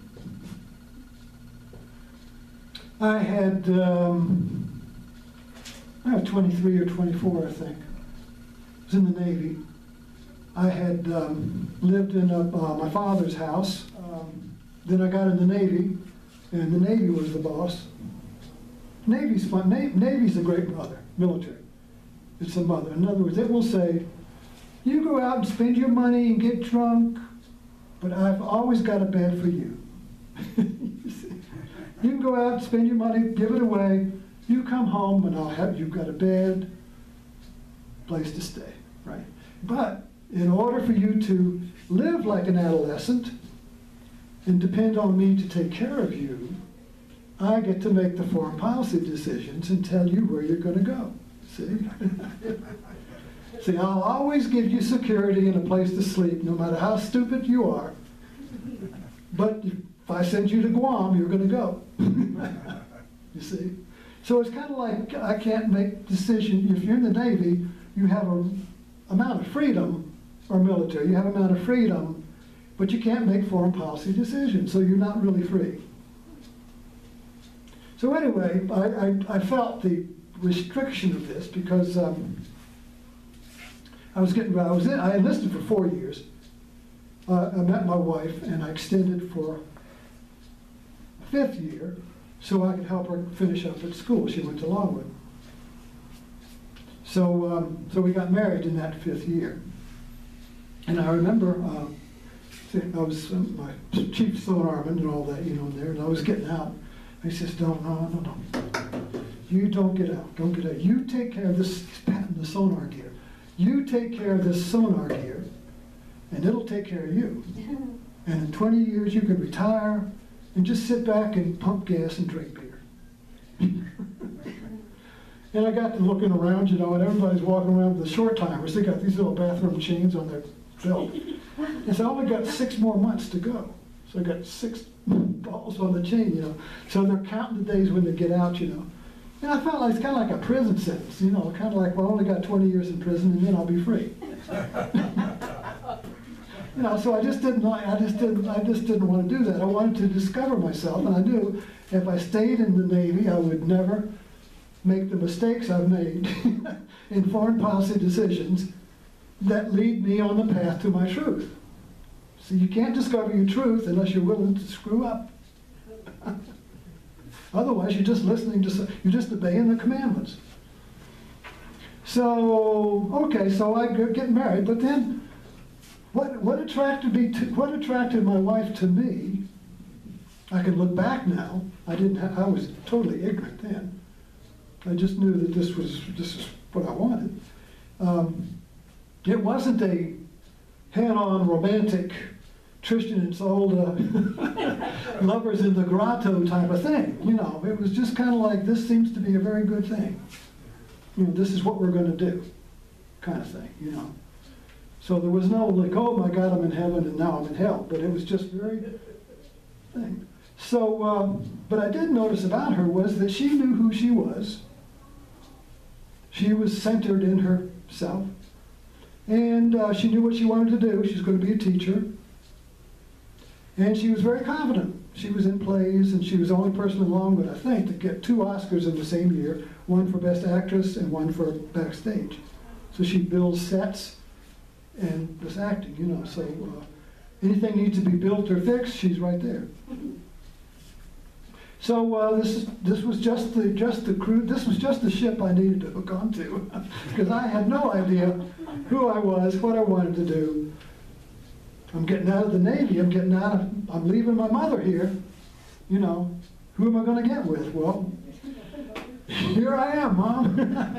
I had, um, I was twenty-three or twenty-four, I think. I was in the Navy. I had um, lived in a, uh, my father's house. Um, then I got in the Navy, and the Navy was the boss. Navy's fun. Na Navy's a great mother, military. It's a mother. In other words, it will say, you go out and spend your money and get drunk, but I've always got a bed for you. You see? You can go out and spend your money, give it away. You come home and I'll have, you've got a bed, place to stay, right? But in order for you to live like an adolescent and depend on me to take care of you, I get to make the foreign policy decisions and tell you where you're going to go. See? See, I'll always give you security and a place to sleep, no matter how stupid you are. But if I send you to Guam, you're going to go. You see? So it's kind of like I can't make decisions. If you're in the Navy, you have an amount of freedom, or military, you have an amount of freedom, but you can't make foreign policy decisions, so you're not really free. So anyway, I, I, I felt the restriction of this because um, I was getting, I was in, I enlisted for four years. Uh, I met my wife and I extended for a fifth year so I could help her finish up at school. She went to Longwood. So, um, so we got married in that fifth year. And I remember, uh, I was uh, my chief sonarman and all that, you know, in there, and I was getting out. He says, no, no, no, no. You don't get out. Don't get out. You take care of this, he's patting the sonar gear. You take care of this sonar gear, and it'll take care of you. And in twenty years, you can retire and just sit back and pump gas and drink beer. And I got to looking around, you know, and everybody's walking around with the short timers. They got these little bathroom chains on their belt. And so I only got six more months to go. So I got six balls on the chain, you know. So they're counting the days when they get out, you know. And I felt like it's kind of like a prison sentence, you know, kind of like, well, I only got twenty years in prison and then I'll be free. You know, so I just didn't like, I just didn't, I just didn't want to do that. I wanted to discover myself, and I knew if I stayed in the Navy, I would never make the mistakes I've made in foreign policy decisions that lead me on the path to my truth. So you can't discover your truth unless you're willing to screw up. Otherwise, you're just listening to, you're just obeying the commandments. So, okay, so I get married, but then what, what attracted me to, what attracted my wife to me, I can look back now, I didn't have, I was totally ignorant then. I just knew that this was, this is what I wanted. Um, it wasn't a head-on romantic Tristan and Isolde lovers in the grotto type of thing. You know, it was just kind of like, this seems to be a very good thing. You know, this is what we're going to do, kind of thing, you know. So there was no like, oh my God, I'm in heaven and now I'm in hell, but it was just very thing. So, um, but I did notice about her was that she knew who she was. She was centered in herself. And uh, she knew what she wanted to do. She was going to be a teacher. And she was very confident. She was in plays, and she was the only person in Longwood, I think, to get two Oscars in the same year, one for Best Actress and one for Backstage. So she builds sets and was acting, you know. So uh, anything needs to be built or fixed, she's right there. So uh, this is, this was just the just the crew. This was just the ship I needed to hook onto, because I had no idea who I was, what I wanted to do. I'm getting out of the Navy. I'm getting out of. I'm leaving my mother here. You know, who am I going to get with? Well, here I am, Mom.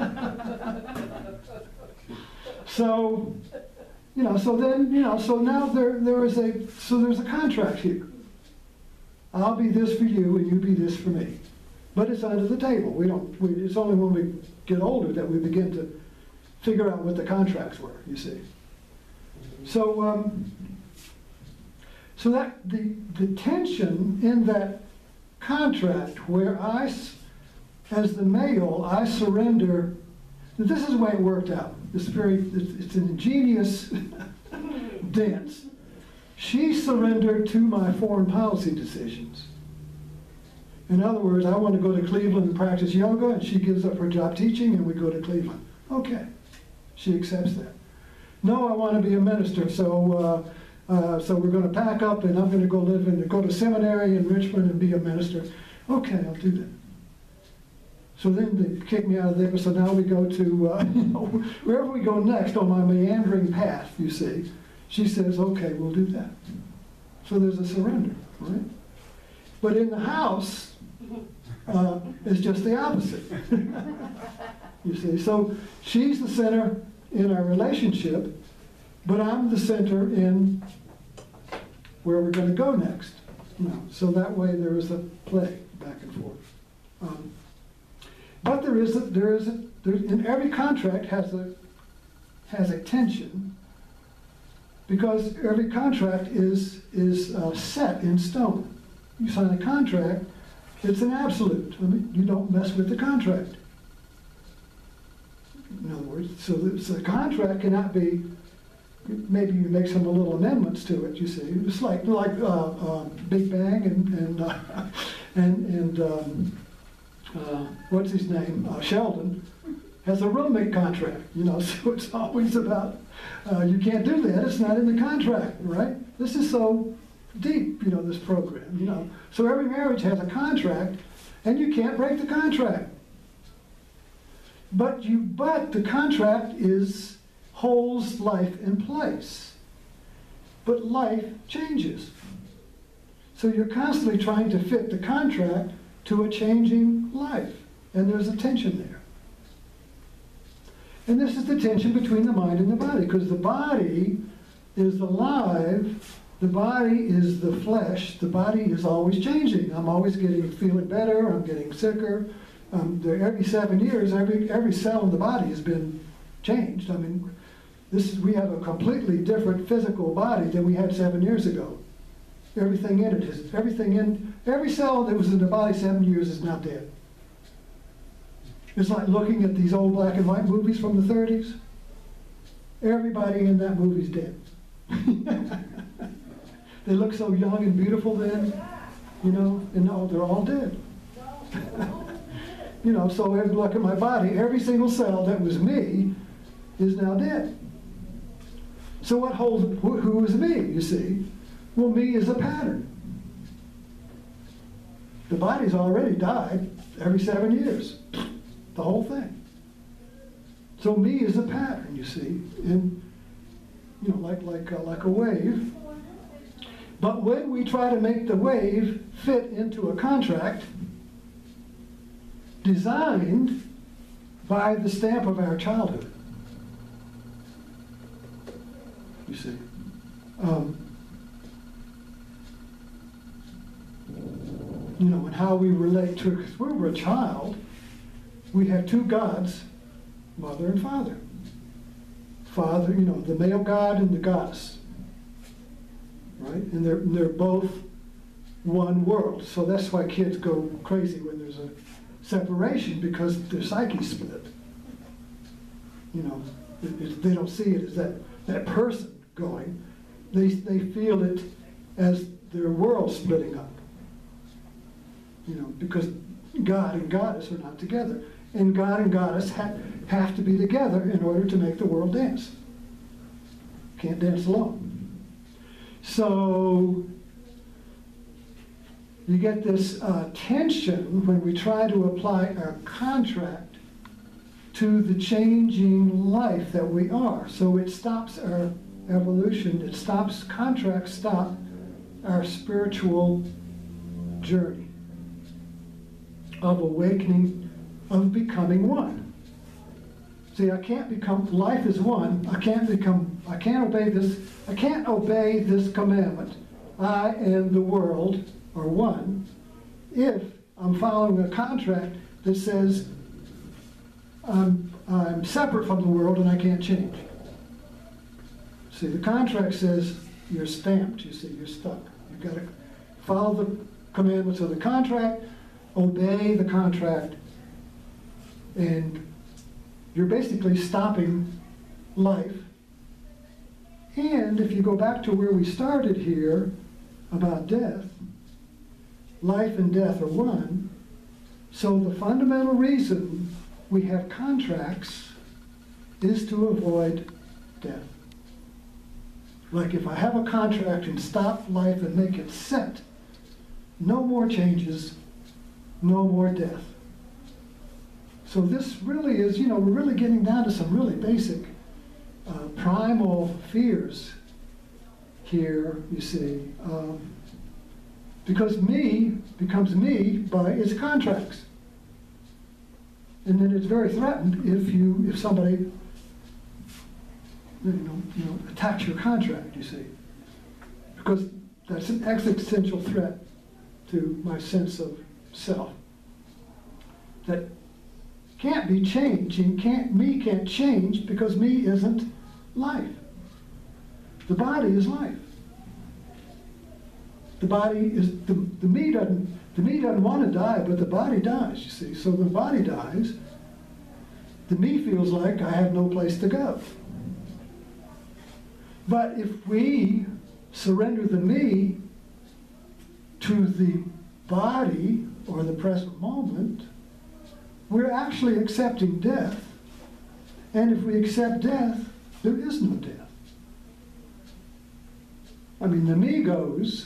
So, you know. So then, you know. So now there there is a. So there's a contract here. I'll be this for you, and you be this for me. But it's under the table. We don't. We, it's only when we get older that we begin to figure out what the contracts were. You see. So, um, so that the the tension in that contract, where I as the male, I surrender. This is the way it worked out. It's very, it's, it's an ingenious dance. She surrendered to my foreign policy decisions. In other words, I want to go to Cleveland and practice yoga, and she gives up her job teaching, and we go to Cleveland. Okay, she accepts that. No, I want to be a minister, so uh, uh, so we're going to pack up, and I'm going to go live in, go to seminary in Richmond and be a minister. Okay, I'll do that. So then they kick me out of there, so now we go to, uh, you know, wherever we go next on my meandering path, you see. She says, okay, we'll do that. So there's a surrender, right? But in the house, uh, it's just the opposite. You see, so she's the center in our relationship, but I'm the center in where we're going to go next. You know, so that way there is a play back and forth. Um, but there is a, there is a, there, in every contract has a has a tension, because every contract is is uh, set in stone. You sign a contract, it's an absolute. I mean, you don't mess with the contract. In other words, so the, so the contract cannot be, maybe you make some little amendments to it, you see. It's like, like uh, uh, Big Bang and, and, uh, and, and um, uh, what's his name, uh, Sheldon, has a roommate contract, you know, so it's always about, uh, you can't do that, it's not in the contract, right? This is so deep, you know, this program, you know. So every marriage has a contract, and you can't break the contract. But you, but the contract is, holds life in place. But life changes. So you're constantly trying to fit the contract to a changing life, and there's a tension there. And this is the tension between the mind and the body, because the body is alive. The body is the flesh. The body is always changing. I'm always getting, feeling better. I'm getting sicker. Um, there, every seven years, every every cell in the body has been changed. I mean, this is, we have a completely different physical body than we had seven years ago. Everything in it is, everything in, every cell that was in the body seven years is now dead. It's like looking at these old black and white movies from the thirties. Everybody in that movie's dead. They look so young and beautiful then, you know, and no, they're all dead. You know, so every look at my body, every single cell that was me is now dead. So what holds, who, who is me, you see? Well, me is a pattern. The body's already died every seven years, the whole thing. So me is a pattern, you see, and, you know, like, like, uh, like a wave. But when we try to make the wave fit into a contract designed by the stamp of our childhood, you see, um, you know, and how we relate to, because when we're a child, we have two gods, mother and father. Father, you know, the male god and the goddess. Right? And they're, they're both one world. So that's why kids go crazy when there's a separation, because their psyche's split. You know, it, it, they don't see it as that, that person going. They, they feel it as their world splitting up. You know, because God and goddess are not together. And God and goddess ha have to be together in order to make the world dance. Can't dance alone. So you get this uh, tension when we try to apply our contract to the changing life that we are. So it stops our evolution. It stops, contracts stop our spiritual journey of awakening, of becoming one. See, I can't become, life is one. I can't become, I can't obey this, I can't obey this commandment. I and the world are one if I'm following a contract that says I'm, I'm separate from the world and I can't change. See, the contract says you're stamped, you see, you're stuck. You've got to follow the commandments of the contract, obey the contract, And you're basically stopping life. And if you go back to where we started here about death, life and death are one. So the fundamental reason we have contracts is to avoid death. Like if I have a contract and stop life and make it set, no more changes, no more death. So this really is, you know, we're really getting down to some really basic uh, primal fears here, you see. Um, because me becomes me by its contracts. And then it's very threatened if you, if somebody, you know, you know, attacks your contract, you see. Because that's an existential threat to my sense of self. That can't be changed, and can't, me can't change because me isn't life. The body is life. The body is, the, the me doesn't, the me doesn't want to die, but the body dies, you see. So when the body dies, the me feels like I have no place to go. But if we surrender the me to the body or the present moment, we're actually accepting death. And if we accept death, there is no death. I mean, the me goes,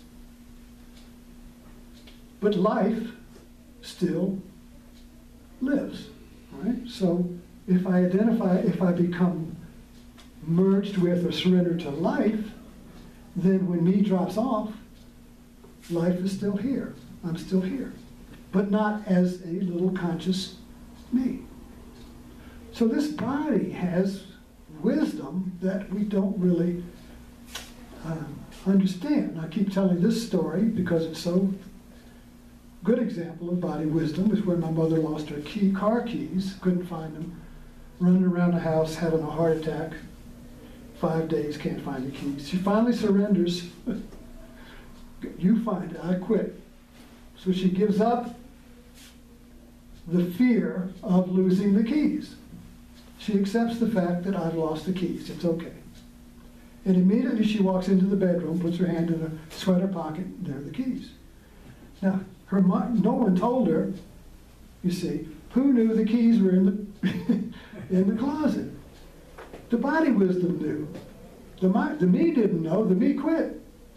but life still lives, right? So if I identify, if I become merged with or surrendered to life, then when me drops off, life is still here. I'm still here, but not as a little conscious me. So this body has wisdom that we don't really uh, understand. I keep telling this story because it's so good example of body wisdom is when my mother lost her key, car keys, couldn't find them, running around the house having a heart attack, five days, can't find the keys. She finally surrenders. You find it, I quit. So she gives up the fear of losing the keys. She accepts the fact that I've lost the keys, it's okay. And immediately she walks into the bedroom, puts her hand in her sweater pocket, there are the keys. Now, her mom, no one told her, you see, who knew the keys were in the, in the closet? The body wisdom knew. The, my, the me didn't know, the me quit.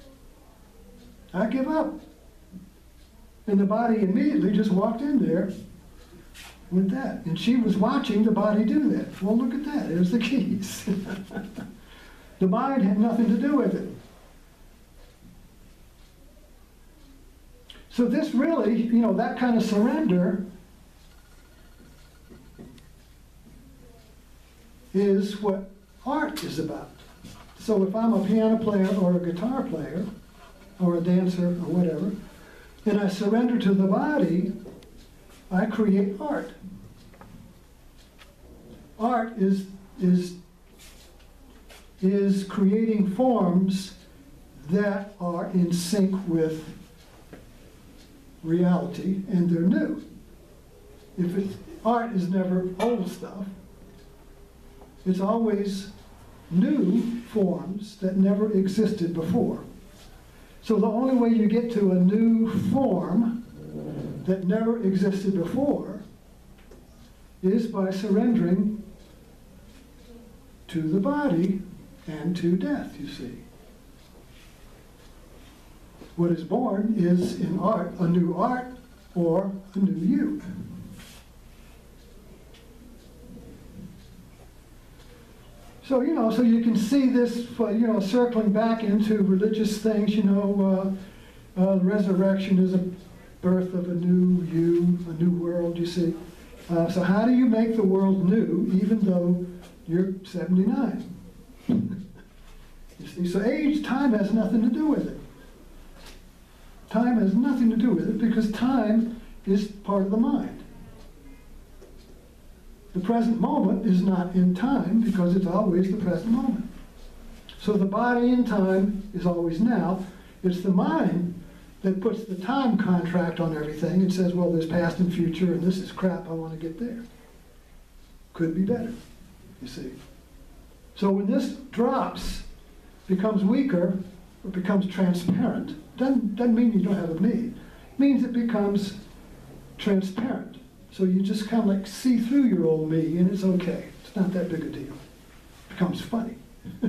I give up. And the body immediately just walked in there with that. And she was watching the body do that. Well, look at that, there's the keys. The mind had nothing to do with it. So this really, you know, that kind of surrender is what art is about. So if I'm a piano player or a guitar player or a dancer or whatever, and I surrender to the body, I create art. Art is, is, is creating forms that are in sync with reality, and they're new. If it's, art is never old stuff. It's always new forms that never existed before. So the only way you get to a new form that never existed before is by surrendering to the body and to death, you see. What is born is in art, a new art or a new you. So, you know, so you can see this, uh, you know, circling back into religious things, you know, uh, uh, resurrection is a birth of a new you, a new world, you see. Uh, so how do you make the world new even though you're seventy-nine? You see, so age, time has nothing to do with it. Time has nothing to do with it because time is part of the mind. The present moment is not in time because it's always the present moment. So the body in time is always now. It's the mind that puts the time contract on everything and says, well, there's past and future and this is crap, I want to get there. Could be better, you see. So when this drops, becomes weaker, or becomes transparent, doesn't, doesn't mean you don't have a me. It means it becomes transparent. So you just kind of like see through your old me, and it's okay. It's not that big a deal. It becomes funny.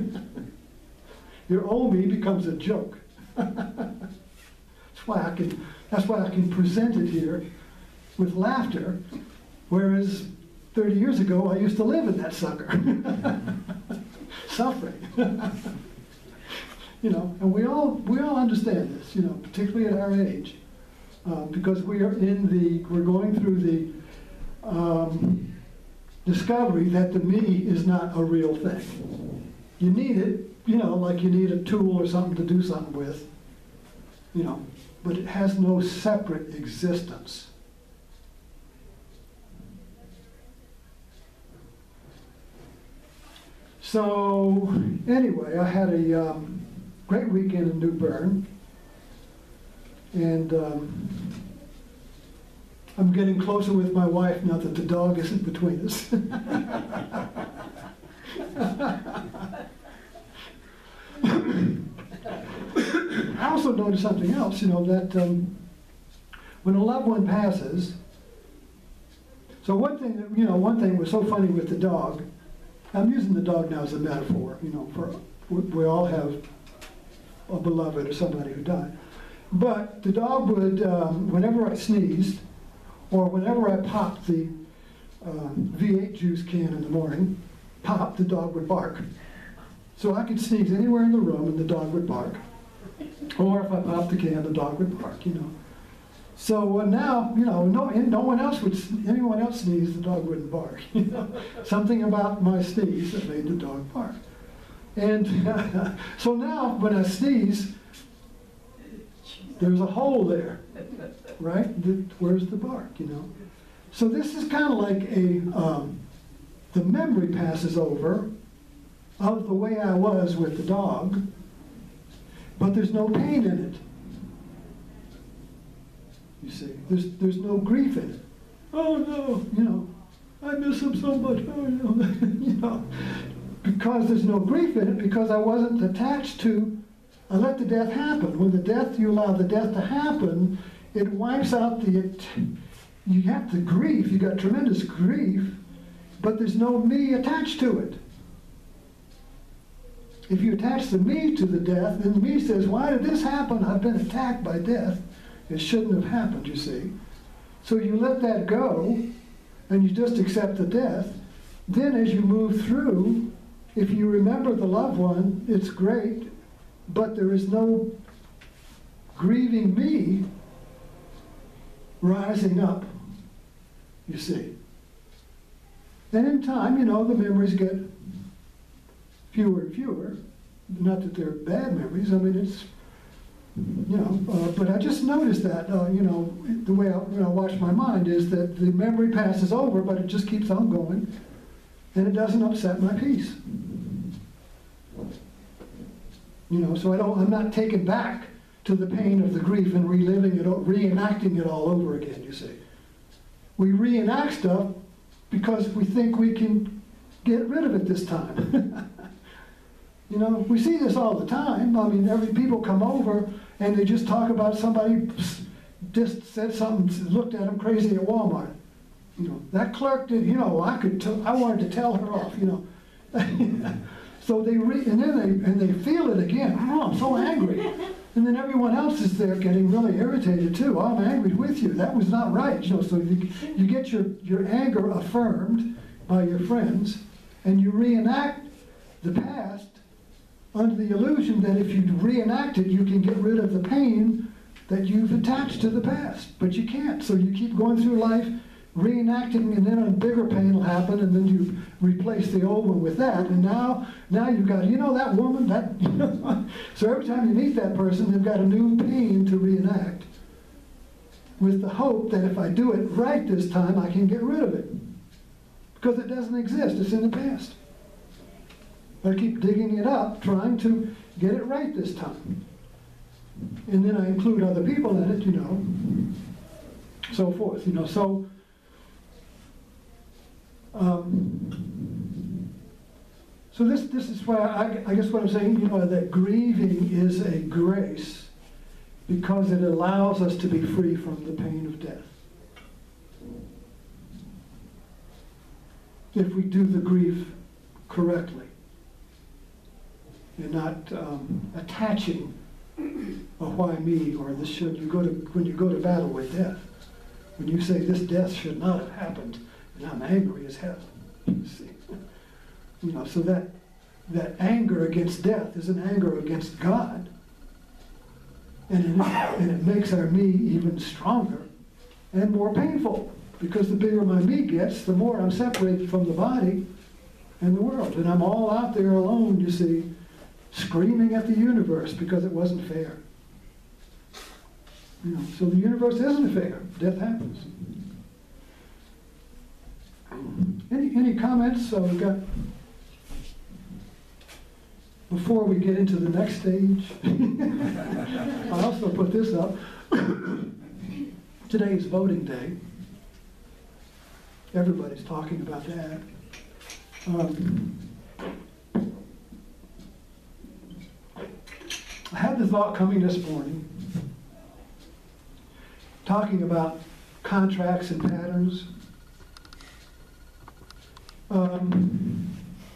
Your old me becomes a joke. That's why I can, that's why I can present it here with laughter, whereas thirty years ago I used to live in that sucker, suffering. You know, and we all we all understand this, you know, particularly at our age, uh, because we are in the we're going through the um, discovery that the me is not a real thing. You need it, you know, like you need a tool or something to do something with, you know, but it has no separate existence. So anyway, I had a um, great weekend in New Bern, and um, I'm getting closer with my wife now that the dog isn't between us. I also noticed something else, you know, that um, when a loved one passes, so one thing, that, you know, one thing was so funny with the dog, I'm using the dog now as a metaphor, you know, for we, we all have a beloved or somebody who died. But the dog would, um, whenever I sneezed, or whenever I popped the um, V eight juice can in the morning, pop, the dog would bark. So I could sneeze anywhere in the room and the dog would bark. Or if I popped the can, the dog would bark, you know. So uh, now, you know, no, no one else would, anyone else sneeze, the dog wouldn't bark. You know? Something about my sneeze that made the dog bark. And uh, so now, when I sneeze, there's a hole there, right? The, where's the bark, you know? So this is kind of like a, um, the memory passes over of the way I was with the dog, but there's no pain in it. You see, there's there's no grief in it. Oh no, you know, I miss him so much. Oh, you know, you know, because there's no grief in it, because I wasn't attached to. I let the death happen. When the death, you allow the death to happen, it wipes out the. It, you have the grief. You got tremendous grief, but there's no me attached to it. If you attach the me to the death, then the me says, "Why did this happen? I've been attacked by death. It shouldn't have happened, you see." So you let that go, and you just accept the death. Then as you move through, if you remember the loved one, it's great, but there is no grieving me rising up, you see. And in time, you know, the memories get fewer and fewer. Not that they're bad memories, I mean, it's, you know, uh, but I just noticed that, uh, you know, the way I, when I watch my mind is that the memory passes over, but it just keeps on going, and it doesn't upset my peace. You know, so I don't, I'm not taken back to the pain of the grief and reliving it, reenacting it all over again, you see. We reenact stuff because we think we can get rid of it this time. You know, we see this all the time. I mean, every people come over and they just talk about somebody just said something, looked at them crazy at Walmart. You know, that clerk did, you know, I could, t I wanted to tell her off, you know. So they, re and then they, and they feel it again. Oh, I'm so angry. And then everyone else is there getting really irritated too. Oh, I'm angry with you. That was not right. You know, so you, you get your, your anger affirmed by your friends, and you reenact the past under the illusion that if you reenact it, you can get rid of the pain that you've attached to the past. But you can't. So you keep going through life reenacting, and then a bigger pain will happen, and then you replace the old one with that, and now now you've got, you know, that woman, that, you know. So every time you meet that person, they've got a new pain to reenact, with the hope that if I do it right this time, I can get rid of it. Because it doesn't exist, it's in the past. I keep digging it up, trying to get it right this time. And then I include other people in it, you know, so forth, you know. So Um, so this, this is why I, I guess what I'm saying, you know, that grieving is a grace because it allows us to be free from the pain of death. If we do the grief correctly and not um, attaching a why me or this should, you go to, when you go to battle with death, when you say this death should not have happened, and I'm angry as hell, you see. You know, so that, that anger against death is an anger against God. And it, and it makes our me even stronger and more painful. Because the bigger my me gets, the more I'm separated from the body and the world. And I'm all out there alone, you see, screaming at the universe because it wasn't fair. You know, so the universe isn't fair. Death happens. Any, any comments? So we've got, before we get into the next stage, I also put this up. Today is voting day. Everybody's talking about that. Um, I had the thought coming this morning, talking about contracts and patterns. Um,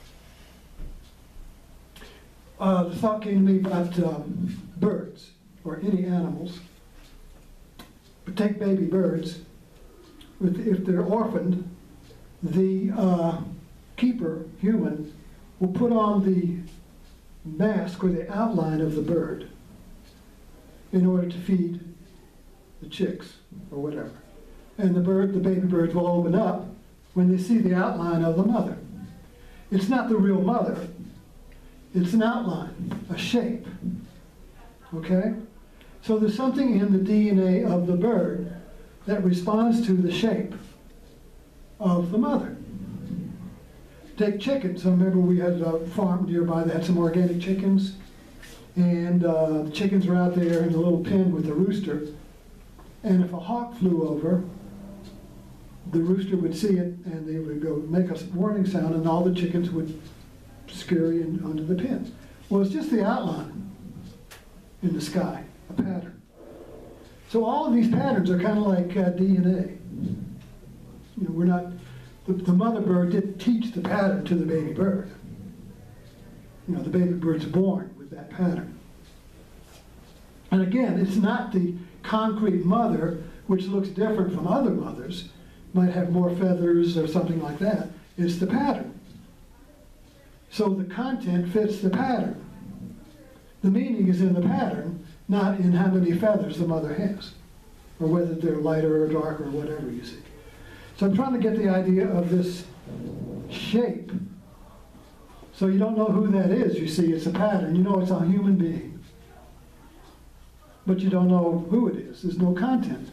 uh, the thought came to me about um, birds or any animals. But take baby birds. If they're orphaned, the uh, keeper, human, will put on the mask or the outline of the bird in order to feed the chicks or whatever. And the bird, the baby birds will open up when they see the outline of the mother. It's not the real mother. It's an outline, a shape. Okay? So there's something in the D N A of the bird that responds to the shape of the mother. Take chickens. I remember we had a farm nearby that had some organic chickens, and uh, the chickens were out there in a little pen with the rooster, and if a hawk flew over, the rooster would see it, and they would go make a warning sound, and all the chickens would scurry in under the pen. Well, it's just the outline in the sky, a pattern. So all of these patterns are kind of like uh, D N A. You know, we're not, the, the mother bird didn't teach the pattern to the baby bird. You know, the baby bird's born with that pattern. And again, it's not the concrete mother, which looks different from other mothers, might have more feathers or something like that. It's the pattern. So the content fits the pattern. The meaning is in the pattern, not in how many feathers the mother has, or whether they're lighter or darker or whatever, you see. So I'm trying to get the idea of this shape. So you don't know who that is, you see, it's a pattern. You know it's a human being. But you don't know who it is. There's no content.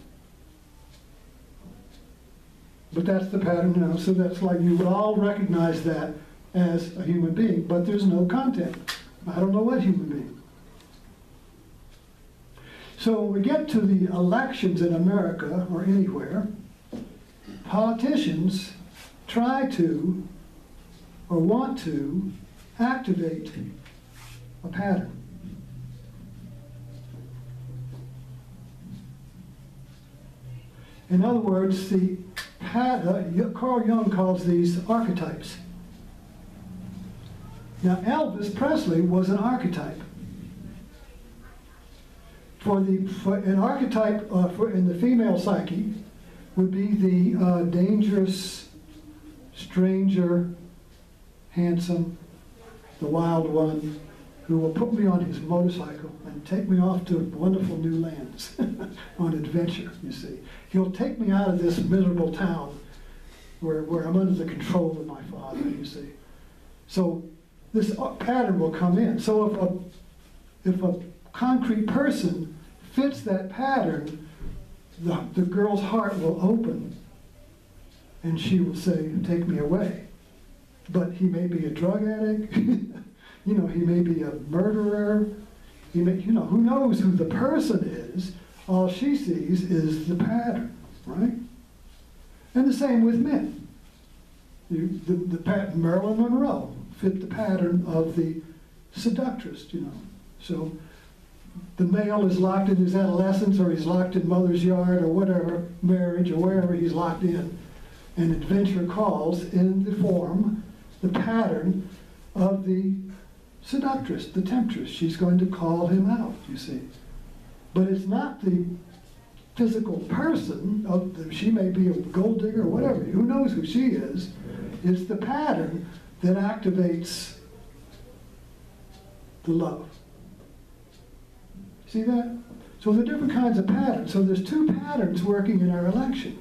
But that's the pattern, you know, so that's like you would all recognize that as a human being, but there's no content. I don't know what human being. So when we get to the elections in America or anywhere, politicians try to or want to activate a pattern. In other words, the pat uh, Carl Jung calls these archetypes. Now, Elvis Presley was an archetype. For the for an archetype uh, for in the female psyche would be the uh, dangerous, stranger, handsome, the wild one, who will put me on his motorcycle and take me off to wonderful new lands on adventure, you see. He'll take me out of this miserable town where, where I'm under the control of my father, you see. So this pattern will come in. So if a, if a concrete person fits that pattern, the, the girl's heart will open and she will say, take me away. But he may be a drug addict, you know, he may be a murderer, he may, you know, who knows who the person is. All she sees is the pattern, right? And the same with men. You, the, the pat, Marilyn Monroe fit the pattern of the seductress, you know. So the male is locked in his adolescence, or he's locked in mother's yard, or whatever, marriage, or wherever he's locked in. And adventure calls in the form, the pattern of the seductress, the temptress. She's going to call him out, you see. But it's not the physical person, of the, she may be a gold digger or whatever, who knows who she is. It's the pattern that activates the love. See that? So there are different kinds of patterns. So there's two patterns working in our election.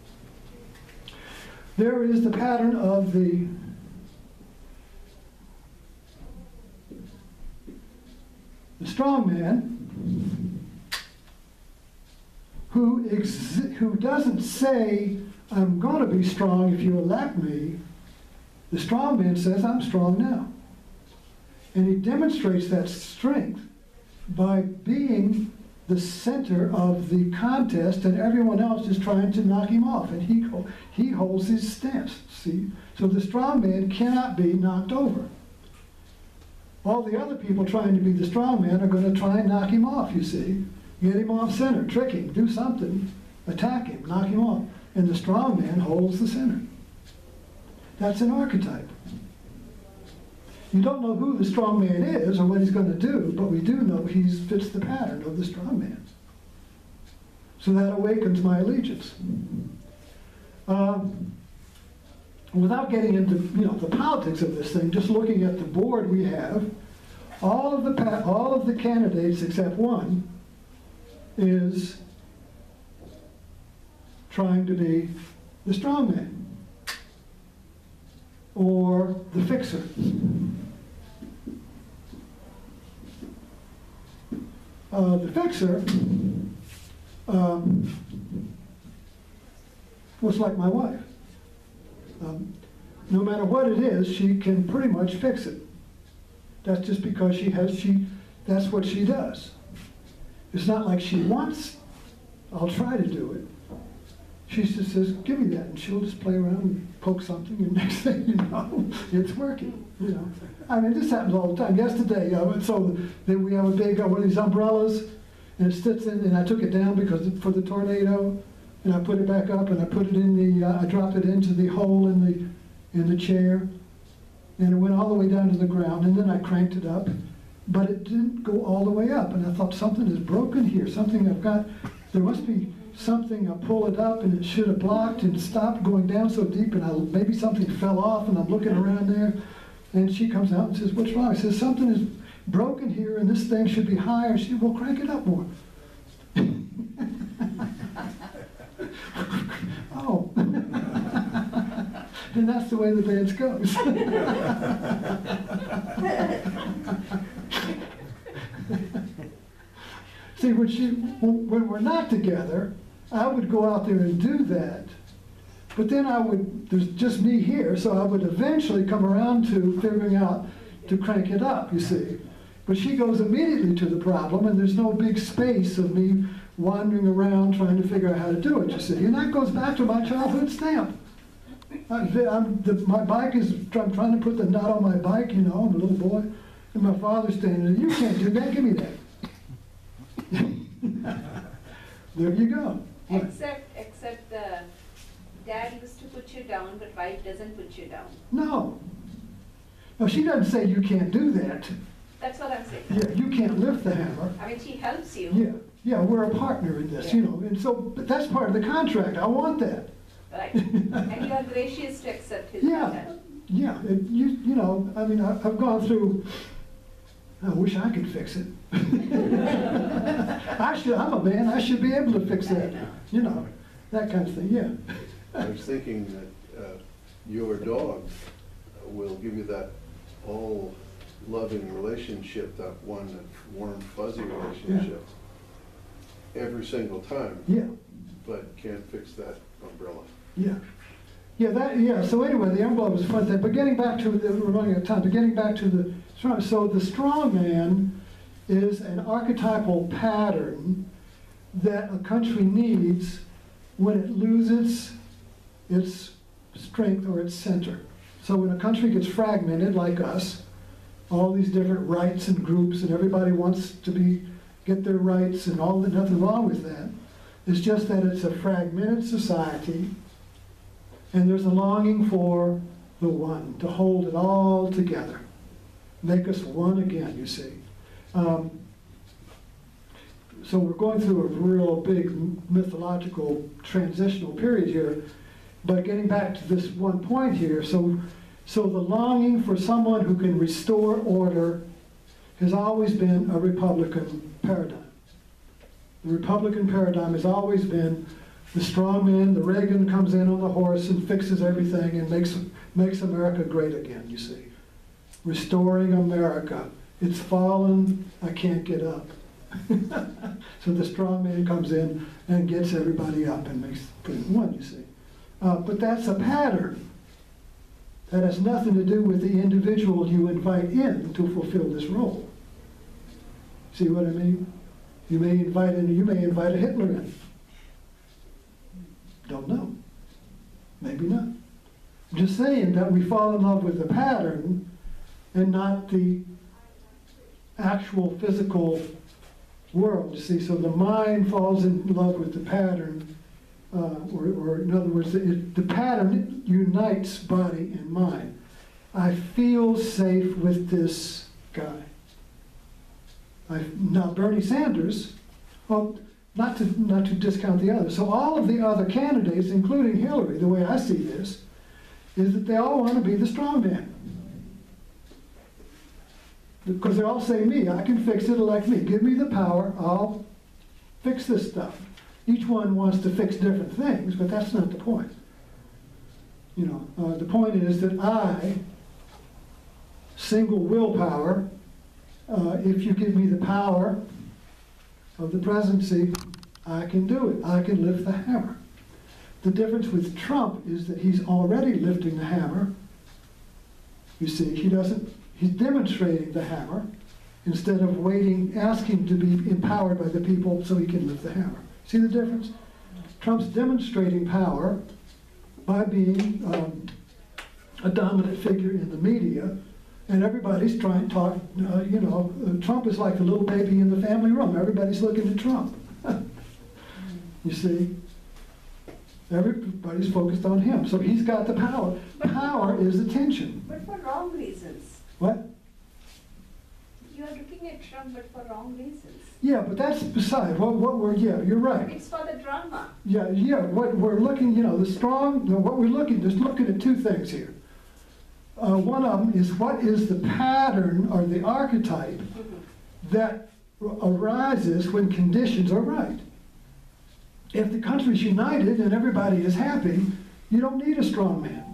There is the pattern of the the strong man who exi- who doesn't say, I'm going to be strong if you elect me. The strong man says, I'm strong now. And he demonstrates that strength by being the center of the contest, and everyone else is trying to knock him off, and he he holds his stance. See, so the strong man cannot be knocked over. All the other people trying to be the strong man are going to try and knock him off. You see, get him off center, trick him, do something, attack him, knock him off, and the strong man holds the center. That's an archetype. You don't know who the strong man is or what he's going to do, but we do know he fits the pattern of the strong man. So that awakens my allegiance. Um, without getting into you know the politics of this thing, just looking at the board we have, all of the pa- all of the candidates except one is trying to be the strong man or the fixer. Uh, the fixer um, was like my wife. Um, no matter what it is, she can pretty much fix it. That's just because she has, she, that's what she does. It's not like she wants, I'll try to do it. She just says, give me that, and she'll just play around and poke something, and next thing you know, it's working, you know. I mean, this happens all the time. Yesterday, uh, so then we have a big, uh, one of these umbrellas, and it sits in, and I took it down because for the tornado, and I put it back up, and I put it in the, uh, I dropped it into the hole in the, in the chair, and it went all the way down to the ground, and then I cranked it up, but it didn't go all the way up, and I thought something is broken here, something I've got, there must be something, I pull it up and it should have blocked and stopped going down so deep, and I, maybe something fell off, and I'm looking around there, and she comes out and says, what's wrong? I says, something is broken here and this thing should be higher. She said, well, crank it up more. Oh. And that's the way the dance goes. See, when, she, when we're not together, I would go out there and do that. But then I would, there's just me here, so I would eventually come around to figuring out to crank it up, you see. But she goes immediately to the problem, and there's no big space of me wandering around trying to figure out how to do it, you see. And that goes back to my childhood stamp. I, I'm, the, my bike is, I'm trying to put the nut on my bike, you know, I'm a little boy, and my father's standing there, you can't do that, give me that. There you go. Except, except the dad used to put you down, but wife doesn't put you down. No. No, she doesn't say you can't do that. That's what I'm saying. Yeah, you can't lift the hammer. I mean, she helps you. Yeah, yeah, we're a partner in this, you know, and so, but that's part of the contract. I want that. Right. And you are gracious to accept his Yeah, pattern. yeah, it, you, you know, I mean, I, I've gone through, I wish I could fix it. I should, I'm a man, I should be able to fix that, you know, that kind of thing, yeah. I was thinking that uh, your dog will give you that all loving relationship, that one, that warm, fuzzy relationship, every single time, Yeah, but can't fix that umbrella. yeah. Yeah, that, yeah, so anyway, the umbrella was a fun thing, but getting back to, the, we're running out of time, but getting back to the strong, so the strong man is an archetypal pattern that a country needs when it loses its strength or its center. So when a country gets fragmented like us, all these different rights and groups, and everybody wants to be get their rights and all that, nothing wrong with that. It's just that it's a fragmented society, and there's a longing for the one, to hold it all together. Make us one again, you see. Um, so we're going through a real big mythological transitional period here, but getting back to this one point here, so, so the longing for someone who can restore order has always been a Republican paradigm. The Republican paradigm has always been the strong man, the Reagan comes in on the horse and fixes everything and makes, makes America great again, you see. Restoring America. It's fallen, I can't get up. So the strong man comes in and gets everybody up and makes one, you see. Uh, but that's a pattern. That has nothing to do with the individual you invite in to fulfill this role. See what I mean? You may invite in, you may invite a Hitler in. Don't know. Maybe not. I'm just saying that we fall in love with the pattern and not the actual physical world. You see, so the mind falls in love with the pattern, uh, or, or in other words, it, the pattern unites body and mind. I feel safe with this guy. I, now Bernie Sanders, well, not to, not to discount the others. So all of the other candidates, including Hillary, the way I see this, is that they all want to be the strong man. Because they all say, me, I can fix it, elect me. Give me the power, I'll fix this stuff. Each one wants to fix different things, but that's not the point. You know, uh, the point is that I, single willpower, uh, if you give me the power of the presidency, I can do it. I can lift the hammer. The difference with Trump is that he's already lifting the hammer. You see, he doesn't, he's demonstrating the hammer instead of waiting, asking to be empowered by the people so he can lift the hammer. See the difference? Trump's demonstrating power by being um, a dominant figure in the media, and everybody's trying to talk, uh, you know, uh, Trump is like the little baby in the family room. Everybody's looking at Trump. You see? Everybody's focused on him. So he's got the power. Power is attention. But for wrong reasons. What? You are looking at Trump, but for wrong reasons. Yeah, but that's beside what, what we're, yeah, you're right. It's for the drama. Yeah, yeah, what we're looking, you know, the strong, you know, what we're looking, just looking at two things here. Uh, one of them is what is the pattern or the archetype Mm-hmm. that arises when conditions are right. If the country's united and everybody is happy, you don't need a strong man.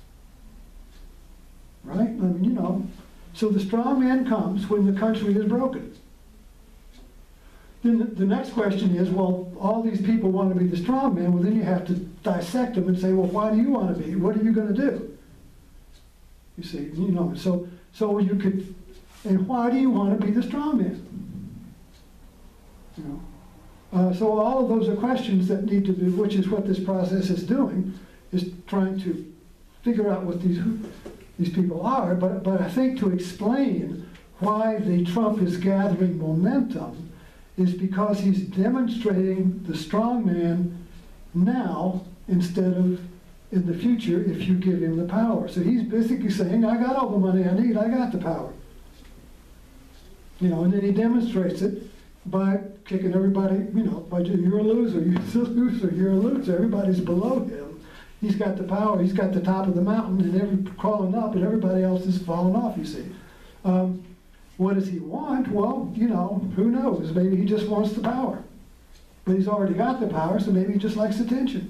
Right? I mean, you know. So the strong man comes when the country is broken. Then the, the next question is, well, all these people want to be the strong man, well then you have to dissect them and say, well, why do you want to be? What are you going to do? You see, you know, so, so you could, and why do you want to be the strong man? You know. Uh, so all of those are questions that need to be, which is what this process is doing, is trying to figure out what these these people are. But but I think to explain why the Trump is gathering momentum is because he's demonstrating the strong man now instead of in the future if you give him the power. So he's basically saying, I got all the money I need, I got the power. You know, and then he demonstrates it by kicking everybody, you know, by you're a loser, you're a loser, you're a loser, everybody's below him. He's got the power, he's got the top of the mountain, and every crawling up, and everybody else is falling off, you see. Um, what does he want? Well, you know, who knows? Maybe he just wants the power. But he's already got the power, so maybe he just likes attention.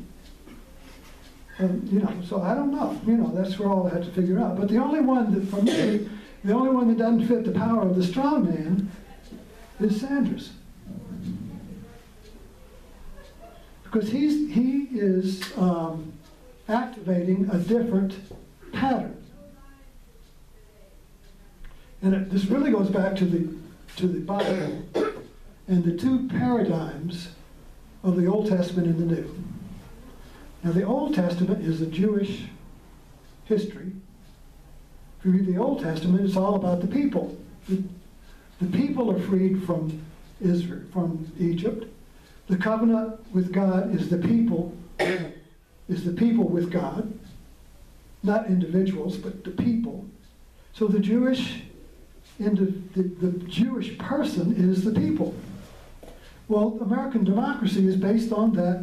Um, you know, so I don't know. You know, that's where all I had to figure out. But the only one that, for me, the only one that doesn't fit the power of the strong man is Sanders. Because he's, he is um, activating a different pattern. And it, this really goes back to the, to the Bible and the two paradigms of the Old Testament and the New. Now the Old Testament is the Jewish history. If you read the Old Testament, it's all about the people. The, the people are freed from Israel, from Egypt. The covenant with God is the people, is the people with God, not individuals, but the people. So the Jewish, the, the Jewish person is the people. Well, American democracy is based on that.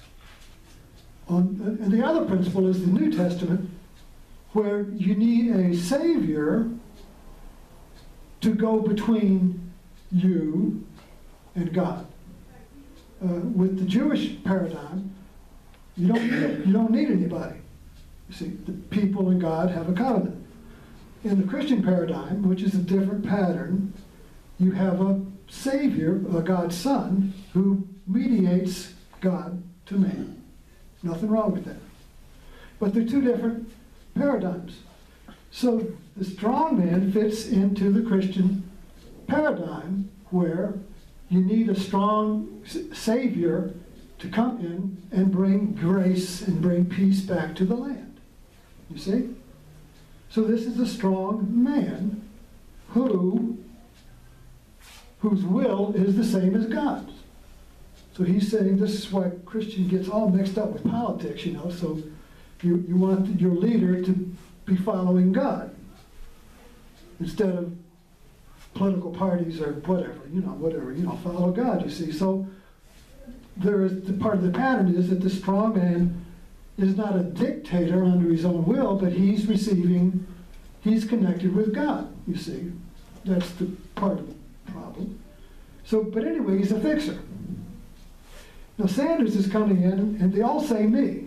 On, and the other principle is the New Testament, where you need a savior to go between you and God. Uh, with the Jewish paradigm, you don't need, you don't need anybody. You see, the people and God have a covenant. In the Christian paradigm, which is a different pattern, you have a savior, a God's son, who mediates God to man. Nothing wrong with that. But they're two different paradigms. So the strong man fits into the Christian paradigm where you need a strong savior to come in and bring grace and bring peace back to the land. You see? So this is a strong man who, whose will is the same as God's. So he's saying this is why Christian gets all mixed up with politics, you know. So you, you want your leader to be following God instead of political parties or whatever, you know, whatever, you know, follow God, you see. So there is, the part of the pattern is that the strong man is not a dictator under his own will, but he's receiving, he's connected with God, you see. That's the part of the problem. So, but anyway, he's a fixer. Now Sanders is coming in, and they all say me.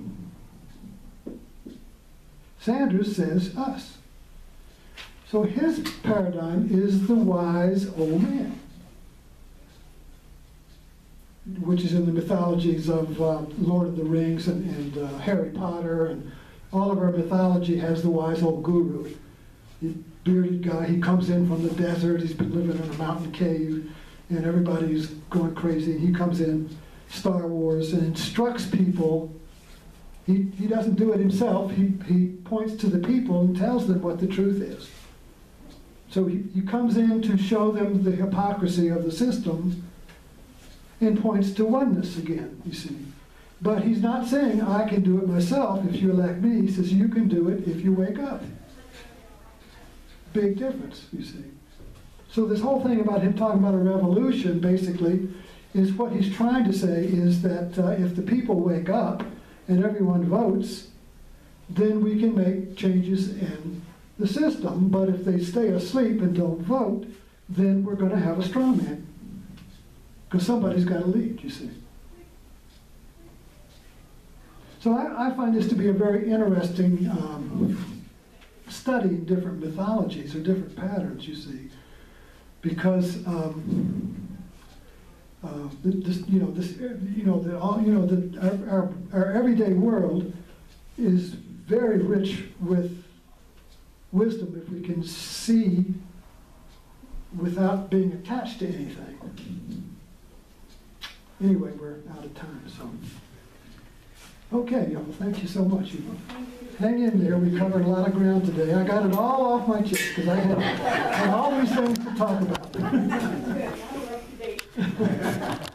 Sanders says us. So his paradigm is the wise old man, which is in the mythologies of uh, Lord of the Rings and, and uh, Harry Potter, and all of our mythology has the wise old guru. The bearded guy, he comes in from the desert, he's been living in a mountain cave, and everybody's going crazy. He comes in, Star Wars, and instructs people. He, he doesn't do it himself, he, he points to the people and tells them what the truth is. So he, he comes in to show them the hypocrisy of the system and points to oneness again, you see. But he's not saying, I can do it myself if you elect me. He says, you can do it if you wake up. Big difference, you see. So this whole thing about him talking about a revolution, basically, is what he's trying to say is that uh, if the people wake up and everyone votes, then we can make changes in the system. But if they stay asleep and don't vote, then we're going to have a straw man. Because somebody's got to lead, you see. So I, I find this to be a very interesting um, study in different mythologies or different patterns, you see. Because um, uh, this, you know, this, you know, the, all, you know, the, our, our, our everyday world is very rich with wisdom if we can see without being attached to anything. Anyway, we're out of time, so. Okay, y'all, thank you so much. You hang in there. We covered a lot of ground today. I got it all off my chest because I had, had all these things to talk about. Good. I love today.